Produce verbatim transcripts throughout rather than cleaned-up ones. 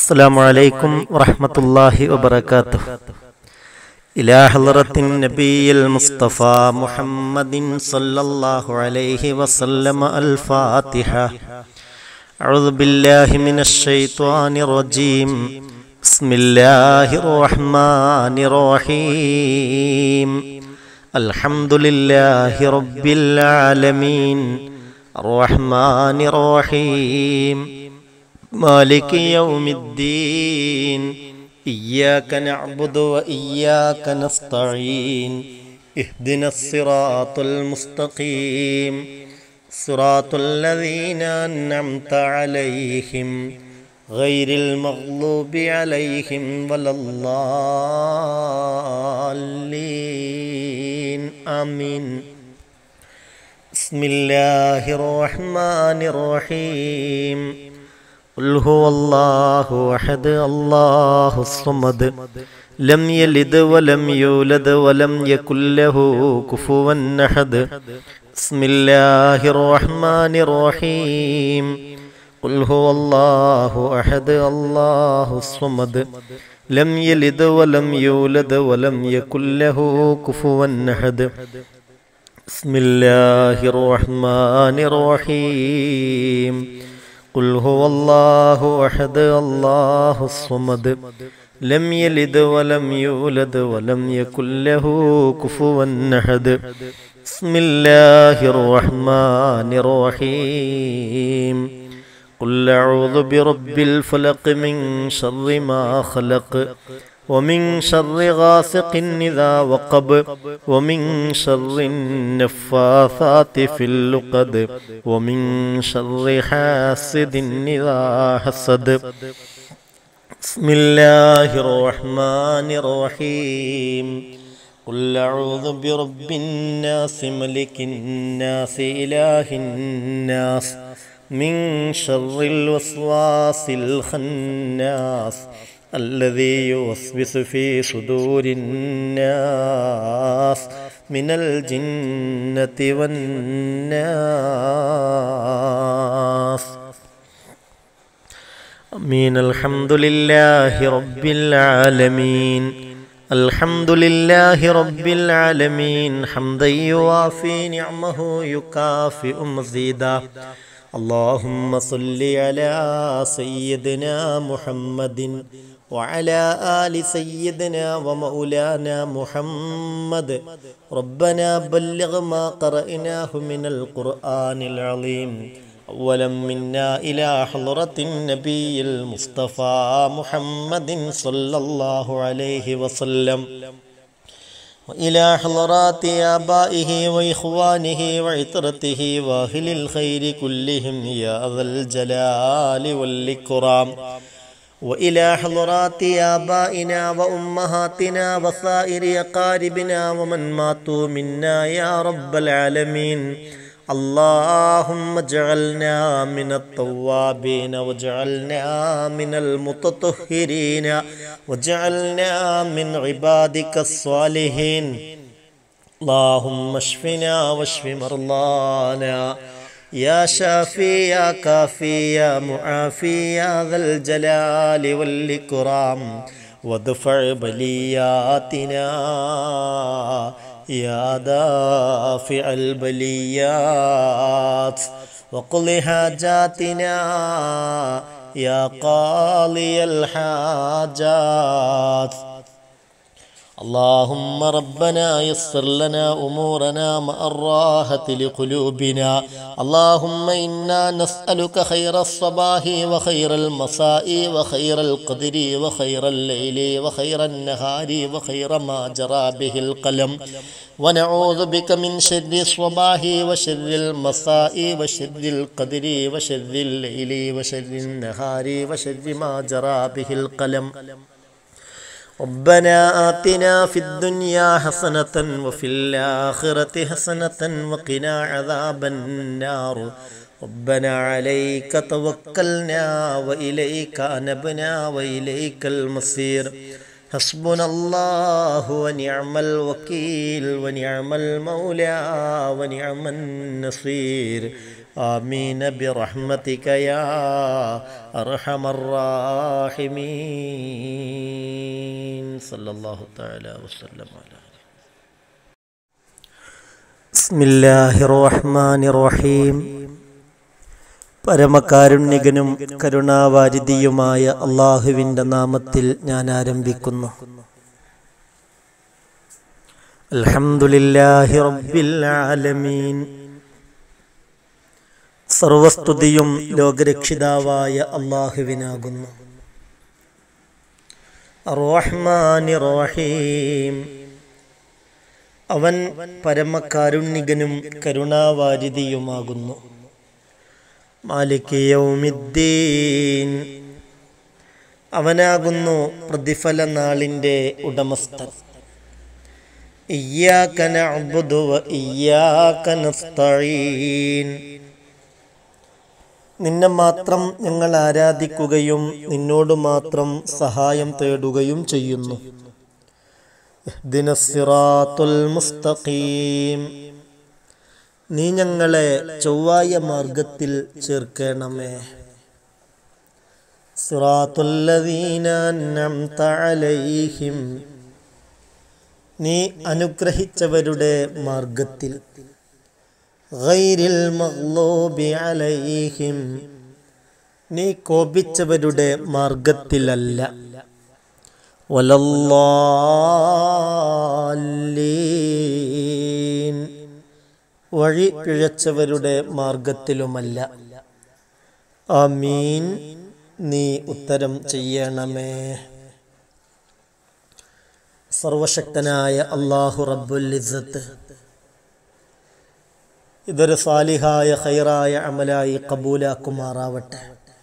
السلام عليكم ورحمة الله وبركاته. إلى حضرة النبي المصطفى محمد صلى الله عليه وسلم الفاتحة. أعوذ بالله من الشيطان الرجيم. بسم الله الرحمن الرحيم. الحمد لله رب العالمين الرحمن الرحيم مالك يوم الدين. إياك نعبد وإياك نستعين. اهدنا الصراط المستقيم صراط الذين أنعمت عليهم غير المغضوب عليهم ولا الضالين آمين. بسم الله الرحمن الرحيم. قل هو الله أحد الله الصمد لم يلد ولم يولد ولم يكن له كفوا أحد. بسم الله الرحمن الرحيم. قل هو الله أحد الله الصمد لم يلد ولم يولد ولم يكن له كفوا أحد. بسم الله الرحمن الرحيم. قل هو الله أحد الله الصمد لم يلد ولم يولد ولم يكن له كفوا أحد. بسم الله الرحمن الرحيم. قل أعوذ برب الفلق من شر ما خلق ومن شر غاسق إذا وقب ومن شر النفاثات في اللقد ومن شر حاسد إذا حسد. بسم الله الرحمن الرحيم. قل أعوذ برب الناس ملك الناس إله الناس من شر الوسواس الخناس الذي يوسوس في صدور الناس من الجنة والناس. آمين. الحمد لله رب العالمين. الحمد لله رب العالمين حمدا يوافي نعمه يكافئ مزيدا. اللهم صل على سيدنا محمد وعلى آل سيدنا ومولانا محمد. ربنا بلغ ما قرأناه من القرآن العظيم أولا منا إلى حضرة النبي المصطفى محمد صلى الله عليه وسلم وإلى حضرات آبائه وإخوانه وعترته وأهل الخير كلهم يا ذا الجلال والإكرام. وإلى حضرات آبائنا وأمهاتنا وسائر أقاربنا ومن ماتوا منا يا رب العالمين. اللهم اجعلنا من التوابين واجعلنا من المتطهرين واجعلنا من عبادك الصالحين. اللهم اشفنا واشف مرضانا يا شافي يا كافي يا معافي يا ذا الجلال والإكرام. وادفع بلياتنا يا دافع البليات وقض حاجاتنا يا قاضي الحاجات. اللهم ربنا يسر لنا أمورنا مع الراحة لقلوبنا. اللهم إنا نسألك خير الصباح وخير المساء وخير القدر وخير الليل وخير النهار وخير ما جرى به القلم ونعوذ بك من شر الصباح وشر المساء وشر القدر وشر الليل وشر النهار وشر ما جرى به القلم. ربنا آتنا في الدنيا حسنة وفي الآخرة حسنة وقنا عذاب النار. ربنا عليك توكلنا وإليك أنبنا وإليك المصير. حسبنا الله ونعم الوكيل ونعم المولى ونعم النصير. آمين برحمتك يا أرحم الراحمين صلى الله تعالى وسلم على بسم الله الرحمن الرحيم പരമകാരുണ്യകനും കരുണാവാരിധിയുമായ അല്ലാഹുവിൻ്റെ നാമത്തിൽ ഞാൻ ആരംഭിക്കുന്നു. അൽഹംദുലില്ലാഹി റബ്ബിൽ ആലമീൻ. സർവസ്തുതിയും ലോകരക്ഷിതാവായ അല്ലാഹുവിനാകുന്നു. അർ-റഹ്മാനിർ റഹീം. അവൻ പരമകാരുണ്യകനും കരുണാവാരിധിയുമാകുന്നു. മാലിക് യൗമിദ്ദീൻ. അവനാകുന്നു പ്രതിഫല നാളിൻ്റെ ഉടമസ്ഥൻ. ഇയ്യാക നഅ്ബുദു വ ഇയ്യാക നസ്തഈൻ. നിന്നെ മാത്രം ഞങ്ങൾ ആരാധിക്കുകയും നിന്നോട് മാത്രം സഹായം തേടുകയും ചെയ്യുന്നു. ഇഹ്ദിനസ് സിറാത്തുൽ മുസ്തഖീം. നീ ഞങ്ങളെ ചൊവ്വായ മാർഗത്തിൽ ചേർക്കണമേ. സിറാത്തുൽ ലദീന അൻഅംത അലൈഹിം. നീ അനുഗ്രഹിച്ചവരുടെ മാർഗത്തിൽ. ഗൈരിൽ മഗ്ലൂബി അലൈഹിം. നീ കോപിച്ചവരുടെ മാർഗത്തിലല്ല. വലല്ലാലീൻ. വഴി പിഴച്ചവരുടെ മാർഗത്തിലുമല്ല. ആമീൻ. നീ ഉത്തരം ചെയ്യണമേ. സർവശക്തനായ അല്ലാഹു റബ്ബുൽ ഇസ്സത്ത് ഇതൊരു സാലിഹായ ഖൈറായ അമലായി കബൂലാക്കുമാറാവട്ടെ.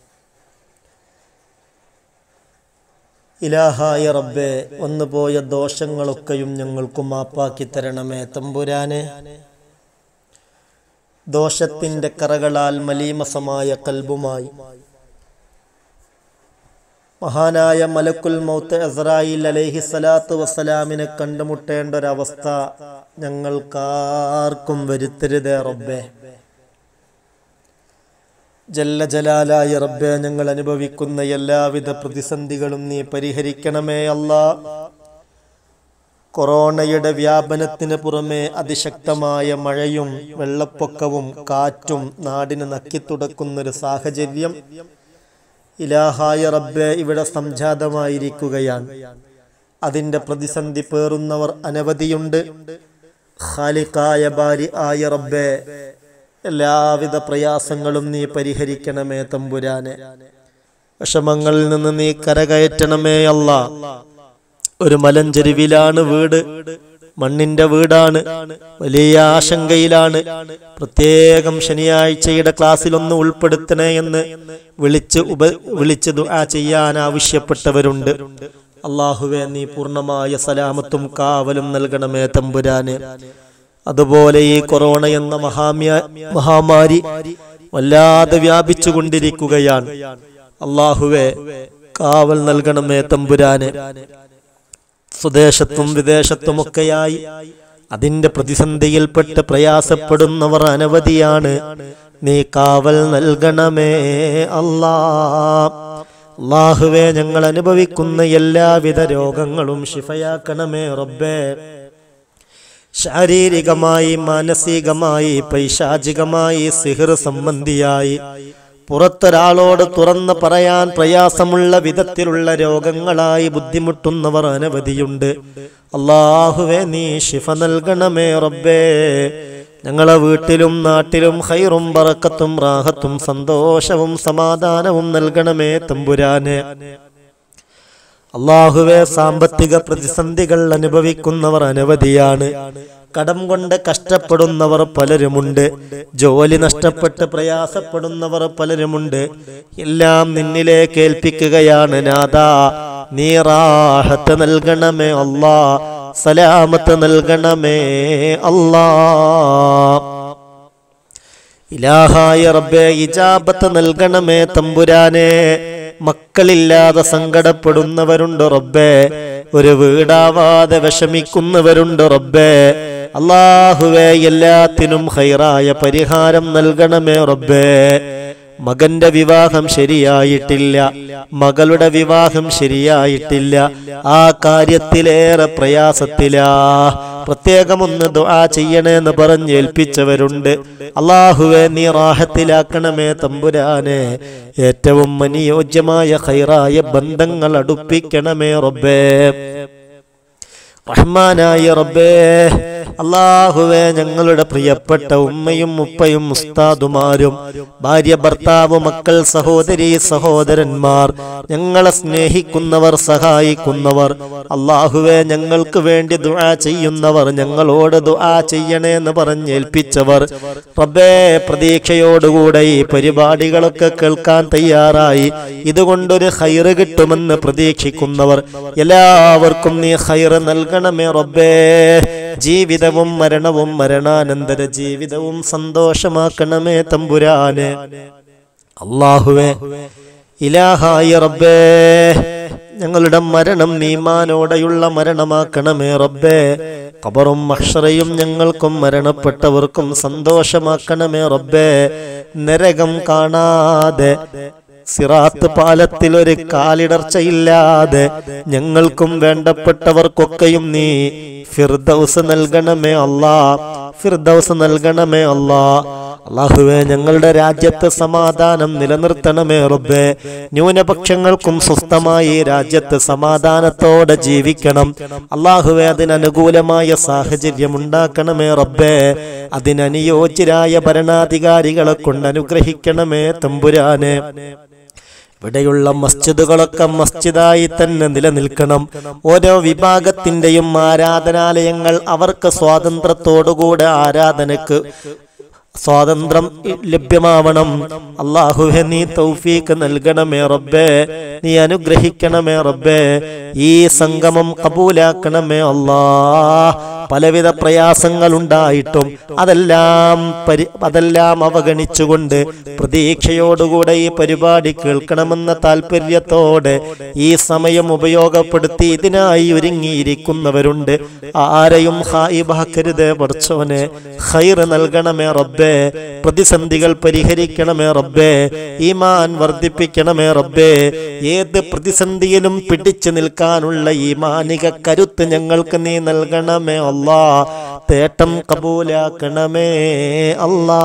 ഇലാഹായ റബ്ബേ, വന്നുപോയ ദോഷങ്ങളൊക്കെയും ഞങ്ങൾക്ക് മാപ്പാക്കി തരണമേ തമ്പുരാനെ. ദോഷത്തിൻ്റെ കറകളാൽ മലീമസമായ കൽബുമായി മഹാനായ മലക്കുൽ മൗത്ത് അസ്രായീൽ അലൈഹി സ്വലാത്തു വസ്സലാമിനെ കണ്ടുമുട്ടേണ്ട ഒരവസ്ഥ ഞങ്ങൾക്കാർക്കും വരുത്തരുതേ റബ്ബേ. ജല്ല ജലാലായ റബ്ബേ, ഞങ്ങൾ അനുഭവിക്കുന്ന എല്ലാവിധ പ്രതിസന്ധികളും നീ പരിഹരിക്കണമേ അല്ലാ. കൊറോണയുടെ വ്യാപനത്തിന് പുറമെ അതിശക്തമായ മഴയും വെള്ളപ്പൊക്കവും കാറ്റും നാടിന് നക്കിത്തുടക്കുന്നൊരു സാഹചര്യം ഇലാഹായ റബ്ബേ ഇവിടെ സംജാതമായിരിക്കുകയാണ്. അതിൻ്റെ പ്രതിസന്ധി പേറുന്നവർ അനവധിയുണ്ട്. ഖാലിഖായ ബാരി ആയ റബ്ബേ, എല്ലാവിധ പ്രയാസങ്ങളും നീ പരിഹരിക്കണമേ തമ്പുരാനെ. വിഷമങ്ങളിൽ നിന്ന് നീ കരകയറ്റണമേ അല്ലാ. ഒരു മലഞ്ചെരുവിലാണ് വീട്, മണ്ണിന്റെ വീടാണ്. വലിയ ആശങ്കയിലാണ്. പ്രത്യേകം ശനിയാഴ്ചയുടെ ക്ലാസ്സിലൊന്ന് ഉൾപ്പെടുത്തണേ എന്ന് വിളിച്ച് ഉപ വിളിച്ച് ദുആ ചെയ്യാൻ ആവശ്യപ്പെട്ടവരുണ്ട്. അല്ലാഹുവേ, നീ പൂർണ്ണമായ സലാമത്തും കാവലും നൽകണമേ തമ്പുരാനെ. അതുപോലെ ഈ കൊറോണ എന്ന മഹാമ്യ മഹാമാരി വല്ലാതെ വ്യാപിച്ചു കൊണ്ടിരിക്കുകയാണ്. അല്ലാഹുവേ, കാവൽ നൽകണമേ തമ്പുരാനെ. സ്വദേശത്തും വിദേശത്തുമൊക്കെയായി അതിന്റെ പ്രതിസന്ധിയിൽപ്പെട്ട് പ്രയാസപ്പെടുന്നവർ അനവധിയാണ്. നീ കാവൽ നൽകണമേ അല്ലാ. അല്ലാഹുവേ, ഞങ്ങൾ അനുഭവിക്കുന്ന എല്ലാവിധ രോഗങ്ങളും ശിഫയാക്കണമേ റബ്ബേ. ശാരീരികമായി, മാനസികമായി, പൈശാചികമായി, സിഹ്ർ സംബന്ധിയായി പുറത്തൊരാളോട് തുറന്ന് പറയാൻ പ്രയാസമുള്ള വിധത്തിലുള്ള രോഗങ്ങളായി ബുദ്ധിമുട്ടുന്നവർ അനവധിയുണ്ട്. അല്ലാഹുവേ, നീ ശിഫ നൽകണമേ റബ്ബേ. ഞങ്ങളെ വീട്ടിലും നാട്ടിലും ഖൈറും ബറക്കത്തും റാഹത്തും സന്തോഷവും സമാധാനവും നൽകണമേ തമ്പുരാനെ. അല്ലാഹുവേ, സാമ്പത്തിക പ്രതിസന്ധികൾ അനുഭവിക്കുന്നവർ അനവധിയാണ്. കടം കൊണ്ട് കഷ്ടപ്പെടുന്നവർ പലരുമുണ്ട്. ജോലി നഷ്ടപ്പെട്ട് പ്രയാസപ്പെടുന്നവർ പലരുമുണ്ട്. എല്ലാം നിന്നിലേക്ക് ഏൽപ്പിക്കുകയാണ് നാഥാ. നീ റാഹത്ത് നൽകണമേ അല്ലാ. സലാമത്ത് നൽകണമേ അല്ലാ. ഇലാഹായ റബ്ബേ, ഇജാബത്ത് നൽകണമേ തമ്പുരാനെ. മക്കളില്ലാതെ സങ്കടപ്പെടുന്നവരുണ്ട് റബ്ബേ. ഒരു വീടാവാതെ വിഷമിക്കുന്നവരുണ്ട് റബ്ബേ. അല്ലാഹുവേ എല്ലാത്തിനും ഖൈറായ പരിഹാരം നൽകണമേ റബ്ബേ. മകന്റെ വിവാഹം ശരിയായിട്ടില്ല, മകളുടെ വിവാഹം ശരിയായിട്ടില്ല, ആ കാര്യത്തിലേറെ പ്രയാസത്തിലാ. പ്രത്യേകം ഒന്ന് ദുആ ചെയ്യണേന്ന് പറഞ്ഞ് ഏൽപ്പിച്ചവരുണ്ട്. അല്ലാഹുവേ നീ റാഹത്തിലാക്കണമേ തമ്പുരാനെ. ഏറ്റവും അനുയോജ്യമായ ഖൈറായ ബന്ധങ്ങൾ അടുപ്പിക്കണമേ റബ്ബേ. റഹ്മാനായ റബ്ബേ, അല്ലാഹുവേ ഞങ്ങളുടെ പ്രിയപ്പെട്ട ഉമ്മയും ഉപ്പയും ഉസ്താദുമാരും ഭാര്യ ഭർത്താവ് മക്കൾ സഹോദരി സഹോദരന്മാർ ഞങ്ങളെ സ്നേഹിക്കുന്നവർ സഹായിക്കുന്നവർ അല്ലാഹുവേ ഞങ്ങൾക്ക് വേണ്ടി ദുആ ചെയ്യുന്നവർ ഞങ്ങളോട് ദുആ ചെയ്യണേന്ന് പറഞ്ഞേൽപ്പിച്ചവർ റബ്ബേ പ്രതീക്ഷയോടുകൂടെ ഈ പരിപാടികളൊക്കെ കേൾക്കാൻ തയ്യാറായി ഇതുകൊണ്ടൊരു ഖൈറ് കിട്ടുമെന്ന് പ്രതീക്ഷിക്കുന്നവർ എല്ലാവർക്കും നീ ഖൈറ് നൽകണമേ റബ്ബേ. ജീവിതവും മരണവും മരണാനന്തര ജീവിതവും സന്തോഷമാക്കണമേ തമ്പുരാനെ. അല്ലാഹുവേ ഇലാഹായ റബ്ബേ ഞങ്ങളുടെ മരണം നീമാനോടെയുള്ള മരണമാക്കണമേ റബ്ബേ. ഖബറും മഹ്ശറയും ഞങ്ങൾക്കും മരണപ്പെട്ടവർക്കും സന്തോഷമാക്കണമേ റബ്ബേ. നരകം കാണാതെ സിറാത്ത് പാലത്തിൽ ഒരു കാലിടർച്ചയില്ലാതെ ഞങ്ങൾക്കും വേണ്ടപ്പെട്ടവർക്കൊക്കെയും നീ ഫിർദൗസ് നൽകണമേ അല്ലാ, ഫിർദൗസ് നൽകണമേ അല്ലാ. അല്ലാഹുവേ ഞങ്ങളുടെ രാജ്യത്ത് സമാധാനം നിലനിർത്തണമേ റബ്ബേ. ന്യൂനപക്ഷങ്ങൾക്കും സ്വസ്ഥമായി രാജ്യത്ത് സമാധാനത്തോടെ ജീവിക്കണം അല്ലാഹുവേ. അതിനനുകൂലമായ സാഹചര്യം ഉണ്ടാക്കണമേ റബ്ബേ. അതിനനുയോജ്യരായ ഭരണാധികാരികളെ കൊണ്ട് അനുഗ്രഹിക്കണമേ തമ്പുരാനെ. ഇവിടെയുള്ള മസ്ജിദുകളൊക്കെ മസ്ജിദായി തന്നെ നിലനിൽക്കണം. ഓരോ വിഭാഗത്തിന്റെയും ആരാധനാലയങ്ങൾ അവർക്ക് സ്വാതന്ത്ര്യത്തോടുകൂടെ ആരാധനക്ക് സ്വാതന്ത്ര്യം ലഭ്യമാവണം. അല്ലാഹുവേ നീ തൗഫീഖ് നൽകണമേ റബ്ബേ, നീ അനുഗ്രഹിക്കണമേ റബ്ബേ. ഈ സംഗമം കബൂലാക്കണമേ അല്ലാ. പലവിധ പ്രയാസങ്ങൾ ഉണ്ടായിട്ടും അതെല്ലാം പരി അതെല്ലാം അവഗണിച്ചുകൊണ്ട് പ്രതീക്ഷയോടുകൂടെ ഈ പരിപാടി കേൾക്കണമെന്ന താല്പര്യത്തോടെ ഈ സമയം ഉപയോഗപ്പെടുത്തി ഇതിനായി ഒരുങ്ങിയിരിക്കുന്നവരുണ്ട്. ആരെയും ഖായിബാക്കരുതേ പടച്ചോനെ. ഖൈറ് നൽകണമേ റബ്ബേ. പ്രതിസന്ധികൾ പരിഹരിക്കണമേ റബ്ബേ. ഈമാൻ വർദ്ധിപ്പിക്കണമേ റബ്ബേ. ഏത് പ്രതിസന്ധിയിലും പിടിച്ചു നിൽക്കാനുള്ള ഈമാനിക കരുത്ത് ഞങ്ങൾക്ക് നീ നൽകണമേ അല്ലാ. തേട്ടം കബൂലാക്കണമേ അല്ലാ.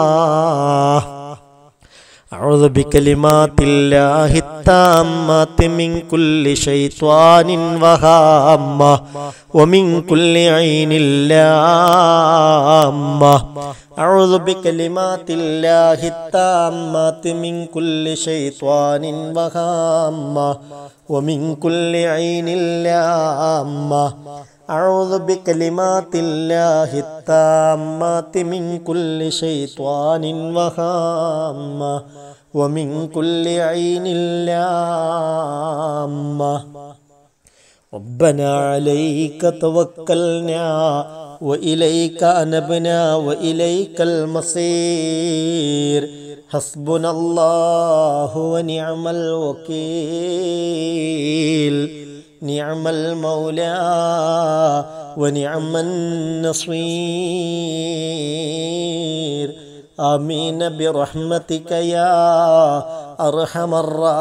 أعوذ بكلمات الله التامات من كل شيطان وهامة ومن كل عين لامة. أعوذ بكلمات الله التامات من كل شيطان وهامة ومن كل عين لامة. أعوذ بكلمات الله التامات من كل شيطان وهامة ومن كل عين لامة. ربنا عليك توكلنا وإليك أنبنا وإليك المصير. حسبنا الله ونعم الوكيل. نعم المولى ونعم النصير. آمين برحمتك يا أرحم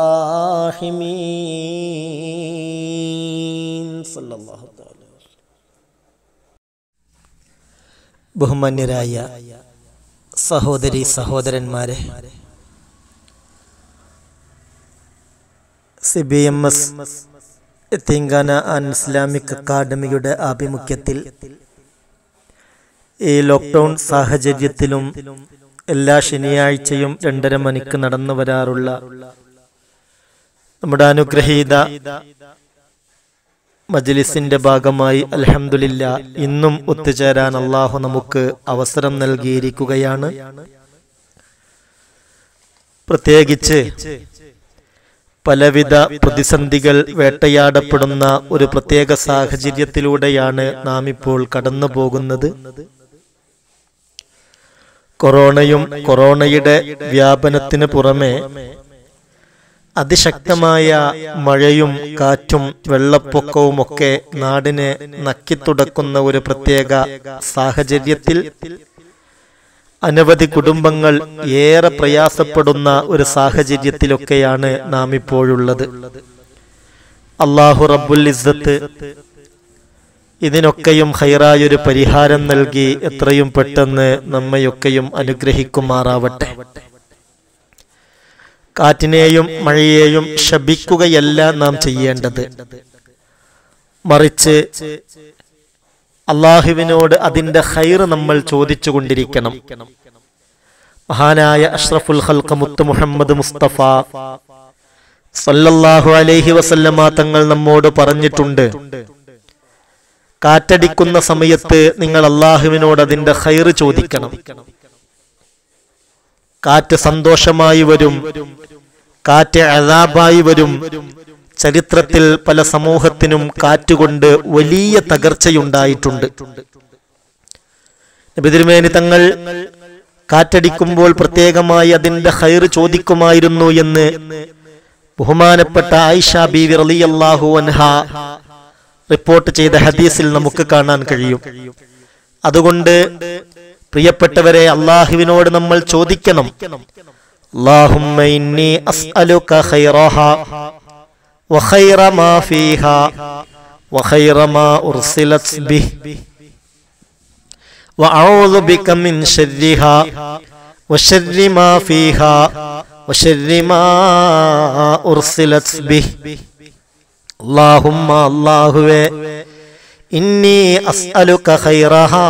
الراحمين. صلى الله تعالى. ബഹുമാന്യരായ സഹോദരി സഹോദരന്മാരെ, C B M S Telangana and Islamic അക്കാദമിയുടെ ആഭിമുഖ്യത്തിൽ ഈ ലോക്ക്ഡൗൺ സാഹചര്യത്തിലും എല്ലാ ശനിയാഴ്ചയും രണ്ടര മണിക്ക് നടന്നു വരാറുള്ള നമ്മുടെ അനുഗ്രഹീത മജ്ലിസിന്റെ ഭാഗമായി അൽഹംദുലില്ലാ ഇന്നും ഒത്തുചേരാൻ അല്ലാഹു നമുക്ക് അവസരം നൽകിയിരിക്കുകയാണ്. പ്രത്യേകിച്ച് പലവിധ പ്രതിസന്ധികൾ വേട്ടയാടപ്പെടുന്ന ഒരു പ്രത്യേക സാഹചര്യത്തിലൂടെയാണ് നാം ഇപ്പോൾ കടന്നു പോകുന്നത്. കൊറോണയും കൊറോണയുടെ വ്യാപനത്തിന് പുറമെ അതിശക്തമായ മഴയും കാറ്റും വെള്ളപ്പൊക്കവുമൊക്കെ നാടിനെ നക്കിത്തുടക്കുന്ന ഒരു പ്രത്യേക സാഹചര്യത്തിൽ അനവധി കുടുംബങ്ങൾ ഏറെ പ്രയാസപ്പെടുന്ന ഒരു സാഹചര്യത്തിലൊക്കെയാണ് നാം ഇപ്പോഴുള്ളത്. അല്ലാഹു റബ്ബുൽ ഇസ്സത്ത് ഇതിനൊക്കെയും ഖൈറായൊരു പരിഹാരം നൽകി എത്രയും പെട്ടെന്ന് നമ്മയൊക്കെയും അനുഗ്രഹിക്കുമാറാവട്ടെ. കാറ്റിനെയും മഴയെയും ശപിക്കുകയല്ല നാം ചെയ്യേണ്ടത്, മറിച്ച് അള്ളാഹുവിനോട് അതിന്റെ ഖൈർ നമ്മൾ ചോദിച്ചു കൊണ്ടിരിക്കണം. മഹാനായ അഷ്റഫുൽ ഖൽഖ് മുത്ത് മുഹമ്മദ് മുസ്തഫ സല്ലല്ലാഹു അലൈഹി വസല്ലമ തങ്ങൾ നമ്മോട് പറഞ്ഞിട്ടുണ്ട്, കാറ്റടിക്കുന്ന സമയത്ത് നിങ്ങൾ അള്ളാഹുവിനോട് അതിന്റെ ഖൈർ ചോദിക്കണം. കാറ്റ് സന്തോഷമായി വരും, കാറ്റ് അദാബായി വരും. ചരിത്രത്തിൽ പല സമൂഹത്തിനും കാറ്റുകൊണ്ട് വലിയ തകർച്ചയുണ്ടായിട്ടുണ്ട്. നബി തിരുമേനി തങ്ങൾ കാറ്റടിക്കുമ്പോൾ പ്രത്യേകമായി അതിന്റെ ഖൈർ ചോദിക്കുമായിരുന്നു എന്ന് ബഹുമാനപ്പെട്ട ആയിഷ ബീവി റളിയല്ലാഹു അൻഹ റിപ്പോർട്ട് ചെയ്ത ഹദീസിൽ നമുക്ക് കാണാൻ കഴിയും. അതുകൊണ്ട് പ്രിയപ്പെട്ടവരെ, അള്ളാഹുവിനോട് നമ്മൾ ചോദിക്കണം, അല്ലാഹുമ്മ ഇന്നി അസ്അലുക ഖൈറഹാ വഖൈറ മാ ഫീഹാ വഖൈറ മാ ഉർസിലത് ബിഹി വഅഊദു ബിക മിൻ ശർരിഹാ വശർരി മാ ഫീഹാ വശർരി മാ ഉർസിലത് ബിഹി. അല്ലാഹുമ്മ അല്ലാഹുവേ, ഇന്നി അസ്അലുക ഖൈറഹാ,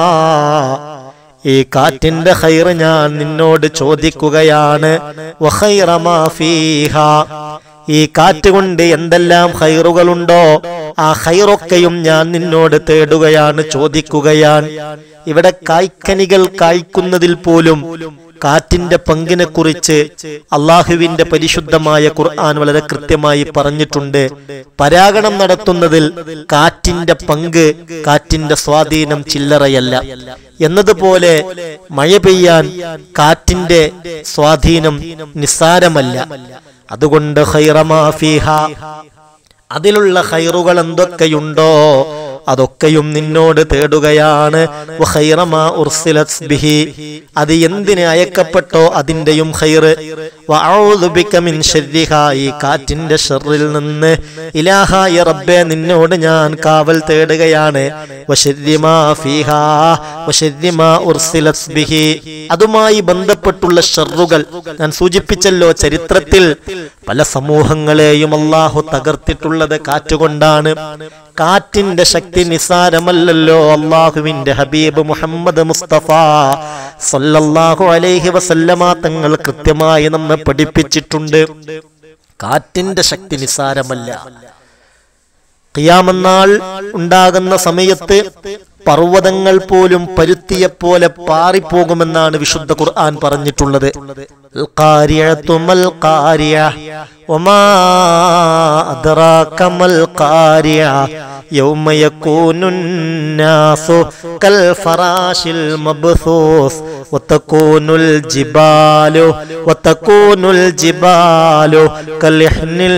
ഈ കാറ്റിന്റെ ഖൈർ ഞാൻ നിന്നോട് ചോദിക്കുകയാണ്. വഖൈറ മാ ഫീഹാ, ഈ കാറ്റ് കൊണ്ട് എന്തെല്ലാം ഖൈറുകളുണ്ടോ ആ ഖൈറൊക്കെയും ഞാൻ നിന്നോട് തേടുകയാണ്, ചോദിക്കുകയാണ്. ഇവിടെ കായ്ക്കനികൾ കായ്ക്കുന്നതിൽ പോലും കാറ്റിന്റെ പങ്കിനെ കുറിച്ച് അള്ളാഹുവിന്റെ പരിശുദ്ധമായ ഖുർആൻ വളരെ കൃത്യമായി പറഞ്ഞിട്ടുണ്ട്. പരാഗണം നടത്തുന്നതിൽ കാറ്റിന്റെ പങ്ക്, കാറ്റിന്റെ സ്വാധീനം ചില്ലറയല്ല എന്നതുപോലെ മഴ പെയ്യാൻ കാറ്റിന്റെ സ്വാധീനം നിസ്സാരമല്ല. അതുകൊണ്ട് ഖൈറ മാ ഫീഹാ, അതിലുള്ള ഖൈറുകൾ എന്തൊക്കെയുണ്ടോ അതൊക്കെയും നിന്നോട് തേടുകയാണ്. വഖൈറ മാ ഉർസിലത് ബിഹി, അത് എന്തിനെ അയക്കപ്പെട്ടോ അതിന്റെയും ഖൈർ. വഅഊദു ബിക മിൻ ശർരിഹാ, ഈ കാറ്റിന്റെ ഷർറിൽ നിന്ന് ഇലാഹായ റബ്ബേ നിന്നോട് ഞാൻ കാവൽ തേടുകയാണ്. വശർരി മാ ഫീഹാ വശർരി മാ ഉർസിലത് ബിഹി, അതുമായി ബന്ധപ്പെട്ടുള്ള ഷർറുകൾ ഞാൻ സൂചിപ്പിച്ചല്ലോ. ചരിത്രത്തിൽ പല സമൂഹങ്ങളെയും അല്ലാഹു തകർത്തിട്ടുള്ളത് കാറ്റുകൊണ്ടാണ്. കാറ്റിന്റെ ശക്തി നിസാരമല്ലല്ലോ. അള്ളാഹുവിന്റെ ഹബീബ് മുഹമ്മദ് മുസ്തഫ സല്ലല്ലാഹു അലൈഹി വസല്ലമ തങ്ങൾ കൃത്യമായി നമ്മെ പഠിപ്പിച്ചിട്ടുണ്ട്, കാറ്റിന്റെ ശക്തി നിസാരമല്ല. ഖിയാമത്ത് ഉണ്ടാകുന്ന സമയത്ത് പർവ്വതങ്ങൾ പോലും പരുത്തിയെപ്പോലെ പാറിപ്പോകുമെന്നാണ് വിശുദ്ധ ഖുർആൻ പറഞ്ഞിട്ടുള്ളത്. ഖാരിഅതു മൽ ഖാരിഅ വമാ അദ്റാക മൽ ഖാരിഅ യൗമ യകൂനുൻ നാസു കൽ ഫറാശിൽ മബ്സൂസ് വതകൂനുൽ ജിബാലു വതകൂനുൽ ജിബാലു കൽഹിനിൽ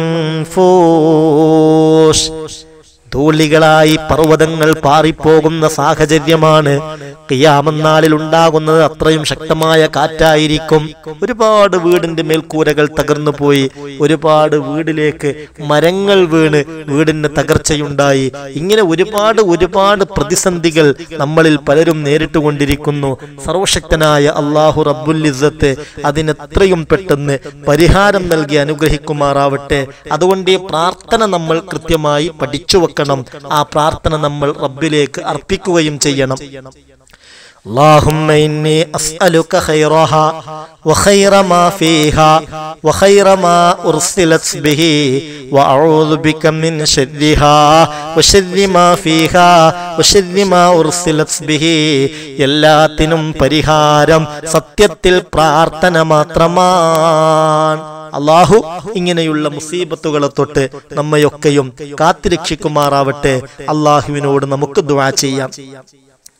മൻഫൂസ്. ധൂളികളായി പർവ്വതങ്ങൾ പാറിപ്പോകുന്ന സാഹചര്യമാണ് ഖിയാമത്ത് നാളിൽ ഉണ്ടാകുന്നത്. അത്രയും ശക്തമായ കാറ്റായിരിക്കും. ഒരുപാട് വീടിന്റെ മേൽക്കൂരകൾ തകർന്നു പോയി, ഒരുപാട് വീടിലേക്ക് മരങ്ങൾ വീണ് വീടിന് തകർച്ചയുണ്ടായി. ഇങ്ങനെ ഒരുപാട് ഒരുപാട് പ്രതിസന്ധികൾ നമ്മളിൽ പലരും നേരിട്ടുകൊണ്ടിരിക്കുന്നു. സർവശക്തനായ അല്ലാഹു റബ്ബുൽ ഇസ്സത്ത് അതിനെത്രയും പെട്ടെന്ന് പരിഹാരം നൽകി അനുഗ്രഹിക്കുമാറാവട്ടെ. അതുകൊണ്ട് ഈ പ്രാർത്ഥന നമ്മൾ കൃത്യമായി പഠിച്ചു വെക്കണം. ആ പ്രാർത്ഥന നമ്മൾ റബ്ബിലേക്ക് അർപ്പിക്കുകയും ചെയ്യണം. اللهم إني أسألك خيرها وخير ما فيها وخير ما أرسلت به وأعوذ بك من شرها وشر ما فيها وشر ما أرسلت به. എല്ലാത്തിനും പരിഹാരം സത്യത്തിൽ പ്രാർത്ഥന മാത്രമാണ്. അല്ലാഹു ഇങ്ങനെയുള്ള മുസീബത്തുകളെ തൊട്ട് നമ്മയൊക്കെയും കാത്തുരക്ഷിക്കുമാറാവട്ടെ. അല്ലാഹുവിനോട് നമുക്ക് ദുആ ചെയ്യാം.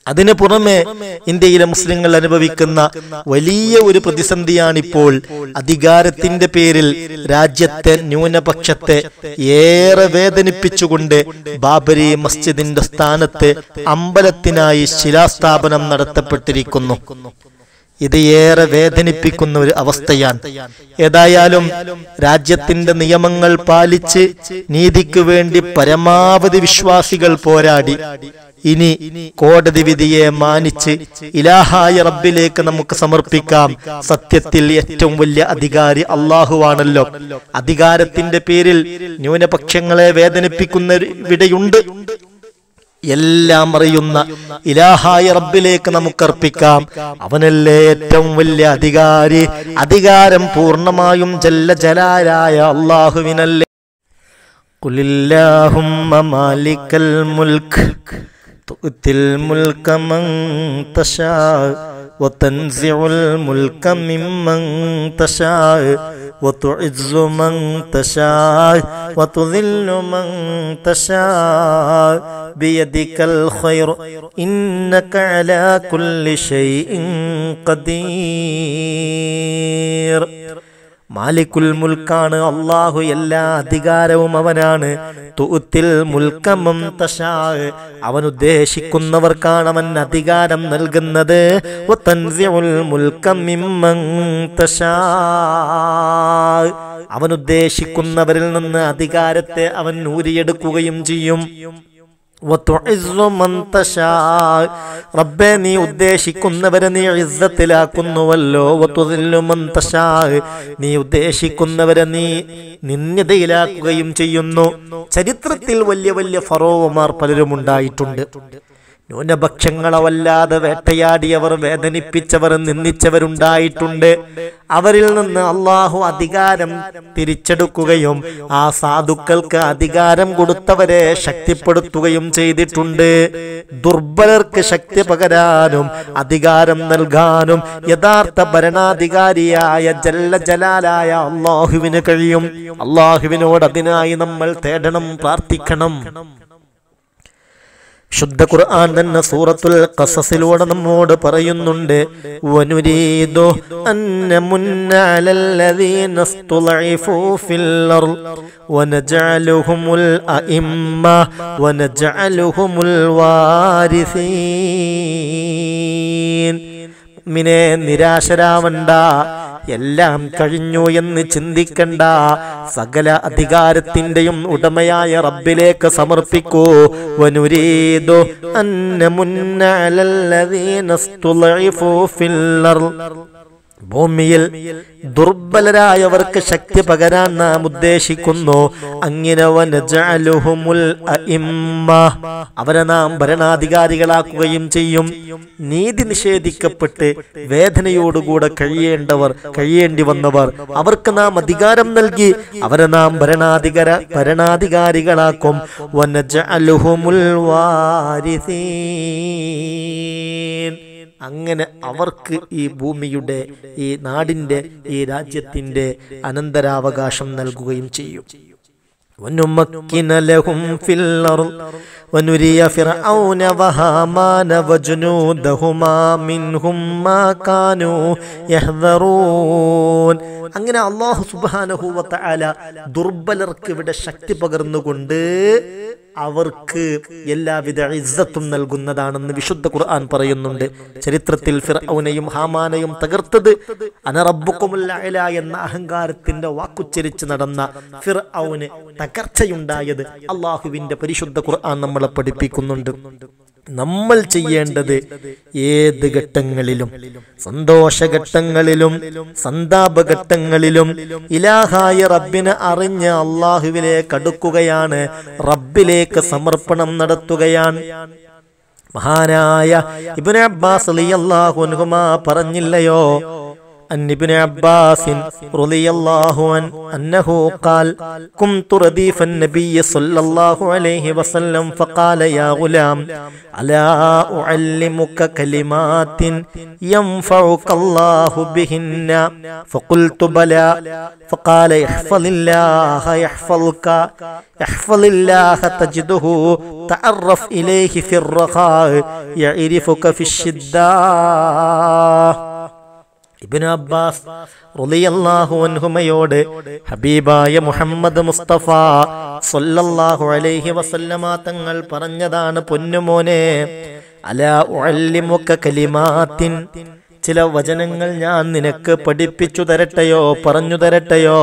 അതിനു പുറമെ ഇന്ത്യയിലെ മുസ്ലിങ്ങൾ അനുഭവിക്കുന്ന വലിയ ഒരു പ്രതിസന്ധിയാണിപ്പോൾ. അധികാരത്തിന്റെ പേരിൽ രാജ്യത്തെ ന്യൂനപക്ഷത്തെ ഏറെ വേദനിപ്പിച്ചുകൊണ്ട് ബാബരി മസ്ജിദിന്റെ സ്ഥാനത്ത് അമ്പലത്തിനായി ശിലാസ്ഥാപനം നടത്തപ്പെട്ടിരിക്കുന്നു. ഇത് ഏറെ വേദനിപ്പിക്കുന്ന ഒരു അവസ്ഥയാണ്. ഏതായാലും രാജ്യത്തിന്റെ നിയമങ്ങൾ പാലിച്ച് നീതിക്ക് വേണ്ടി പരമാവധി വിശ്വാസികൾ പോരാടി ഇനി കോടതി വിധിയെ മാനിച്ച് ഇലാഹായ റബ്ബിലേക്ക് നമുക്ക് സമർപ്പിക്കാം. സത്യത്തിൽ ഏറ്റവും വലിയ അധികാരി അള്ളാഹുവാണല്ലോ. അധികാരത്തിന്റെ പേരിൽ ന്യൂനപക്ഷങ്ങളെ വേദനിപ്പിക്കുന്നവിടെയുണ്ട്. എല്ലാം അറിയുന്ന ഇലാഹായ റബ്ബിലേക്ക് നമുക്ക് അർപ്പിക്കാം. അവനല്ലേ ഏറ്റവും വലിയ അധികാരി. അധികാരം പൂർണ്ണമായും ജല്ല ജലാലായ അള്ളാഹുവിനല്ലേ. ഖുലില്ലാഹുമ്മ മാലിക്കൽ മുൽക്ക് തുഅ്തിൽ മുൽക മൻ തശാ വതൻസിഉൽ മുൽക മിമ്മൻ തശാ വതുഇസ്സു മൻ തശാ വതുദില്ലു മൻ തശാ ബിയദികൽ ഖൈർ ഇന്നക അലാ കുല്ലി ഷൈഇൻ ഖദീർ. മാലിക്കുൽ മുൽക്കാണ് അള്ളാഹു. എല്ലാ അധികാരവും അവനാണ്. തുഅ്തിൽ മുൽക മൻ തശാ, അവൻ ഉദ്ദേശിക്കുന്നവർക്കാണ് അവൻ അധികാരം നൽകുന്നത്. വതൻസിഉൽ മുൽക മിമ്മൻ തശാ, അവൻ ഉദ്ദേശിക്കുന്നവരിൽ നിന്ന് അധികാരത്തെ അവൻ ഊരിയെടുക്കുകയും ചെയ്യും. റബ്ബേ, നീ ഉദ്ദേശിക്കുന്നവരെ നീ ഇസ്സത്തിലാക്കുന്നുവല്ലോ. നീ ഉദ്ദേശിക്കുന്നവരെ നീ നിന്ദയിലാക്കുകയും ചെയ്യുന്നു. ചരിത്രത്തിൽ വലിയ വലിയ ഫറോവമാർ പലരും ഉണ്ടായിട്ടുണ്ട്. ന്യൂനപക്ഷങ്ങളെ വല്ലാതെ വേട്ടയാടിയവർ, വേദനിപ്പിച്ചവർ, നിന്ദിച്ചവരുണ്ടായിട്ടുണ്ട്. അവരിൽ നിന്ന് അള്ളാഹു അധികാരം തിരിച്ചെടുക്കുകയും ആ സാധുക്കൾക്ക് അധികാരം കൊടുത്തവരെ ശക്തിപ്പെടുത്തുകയും ചെയ്തിട്ടുണ്ട്. ദുർബലർക്ക് ശക്തി പകരാനും അധികാരം നൽകാനും യഥാർത്ഥ ഭരണാധികാരിയായ ജല്ല ജലാലായ അള്ളാഹുവിന് കഴിയും. അള്ളാഹുവിനോട് അതിനായി നമ്മൾ തേടണം, പ്രാർത്ഥിക്കണം. ശുദ്ധ ഖുർആൻ തന്നെ സൂറത്തുൽ ഖസസിലൂടെ നമ്മോട് പറയുന്നുണ്ട്, വനുരീദു അന്നമുന്ന അലല്ലദീന സ്തുളഇഫു ഫിൽ അർള് വനജഅലുഹുമുൽ അഇമ്മ വനജഅലുഹുമുൽ വാരിസീൻ. മിനെ നിരാശരാവണ്ട, എല്ലാം കഴിഞ്ഞു എന്ന് ചിന്തിക്കണ്ട. സകല അധികാരത്തിന്റെയും ഉടമയായ റബ്ബിലേക്ക് സമർപ്പിക്കൂ. വനുരീദു അന്നമുന്ന അലല്ലദീന സ്തുളഇഫു ഫിൽ അർള്, ഭൂമിയിൽ ദുർബലരായവർക്ക് ശക്തി പകരാൻ നാം ഉദ്ദേശിക്കുന്നു. അങ്ങനെ വനജഅലുഹുമുൽ അഇമ്മ, അവരെ നാം ഭരണാധികാരികളാക്കുകയും ചെയ്യും. നീതി നിഷേധിക്കപ്പെട്ട് വേദനയോടുകൂടെ കഴിയേണ്ടവർ, കഴിയേണ്ടി വന്നവർ, അവർക്ക് നാം അധികാരം നൽകി അവരെ നാം ഭരണാധികാര ഭരണാധികാരികളാക്കും. വനജഅലുഹുമുൽ വാരിസീൻ, അങ്ങനെ അവർക്ക് ഈ ഭൂമിയുടെ, ഈ നാടിന്റെ, ഈ രാജ്യത്തിന്റെ അനന്തരാവകാശം നൽകുകയും ചെയ്യും. വനുമക്കിന ലഹും ഫിൽ അർള് വനുരിയ ഫിർഔന വഹാമാന വജുനൂദഹുമാ മിൻഹും മാ കാനൂ യഹ്ദറൂൻ. അങ്ങനെ അല്ലാഹു സുബ്ഹാനഹു വ തആല ദുർബലർക്ക് ഇവിടെ ശക്തി പകർന്നുകൊണ്ട് അവർക്ക് എല്ലാവിധ ഇസ്സത്തും നൽകുന്നതാണെന്ന് വിശുദ്ധ ഖുർആൻ പറയുന്നുണ്ട്. ചരിത്രത്തിൽ ഫിർഔനെയും ഹാമാനെയും തകർത്തത് അന റബ്ബുക്കുമുൽ അഅല എന്ന അഹങ്കാരത്തിന്റെ വാക്കുച്ചരിച്ച് നടന്ന ഫിർഔന് തകർച്ചയുണ്ടായത് അള്ളാഹുവിന്റെ പരിശുദ്ധ ഖുർആൻ നമ്മളെ പഠിപ്പിക്കുന്നുണ്ട്. നമ്മൾ ചെയ്യേണ്ടത് ഏത് ഘട്ടങ്ങളിലും, സന്തോഷഘട്ടങ്ങളിലും സന്താപഘട്ടങ്ങളിലും ഇലാഹായ റബ്ബിനെ അറിഞ്ഞ അള്ളാഹുവിലേക്ക് അടുക്കുകയാണ്, റബ്ബിലേക്ക് സമർപ്പണം നടത്തുകയാണ്. മഹാനായ ഇബ്നു അബ്ബാസ് റളിയല്ലാഹു അൻഹുമാ പറഞ്ഞില്ലയോ, عن ابن عباس رضي الله عنه أنه قال كنت رديف النبي صلى الله عليه وسلم فقال يا غلام ألا أعلمك كلمات ينفعك الله بهن فقلت بلى فقال احفظ الله يحفظك احفظ الله تجده تعرف إليه في الرخاء يعرفك في الشدة. ഇബ്നു അബ്ബാസ് റളിയല്ലാഹു അൻഹുമയോട് ഹബീബായ മുഹമ്മദ് മുസ്തഫ സ്വല്ലല്ലാഹു അലൈഹി വസല്ലമ തങ്ങൾ പറഞ്ഞതാണ്, പൊന്നുമോനെ, അലാ ഉഅല്ലിമുക കലിമാത്തിൻ, ചില വചനങ്ങൾ ഞാൻ നിനക്ക് പഠിപ്പിച്ചു തരട്ടെയോ, പറഞ്ഞു തരട്ടെയോ,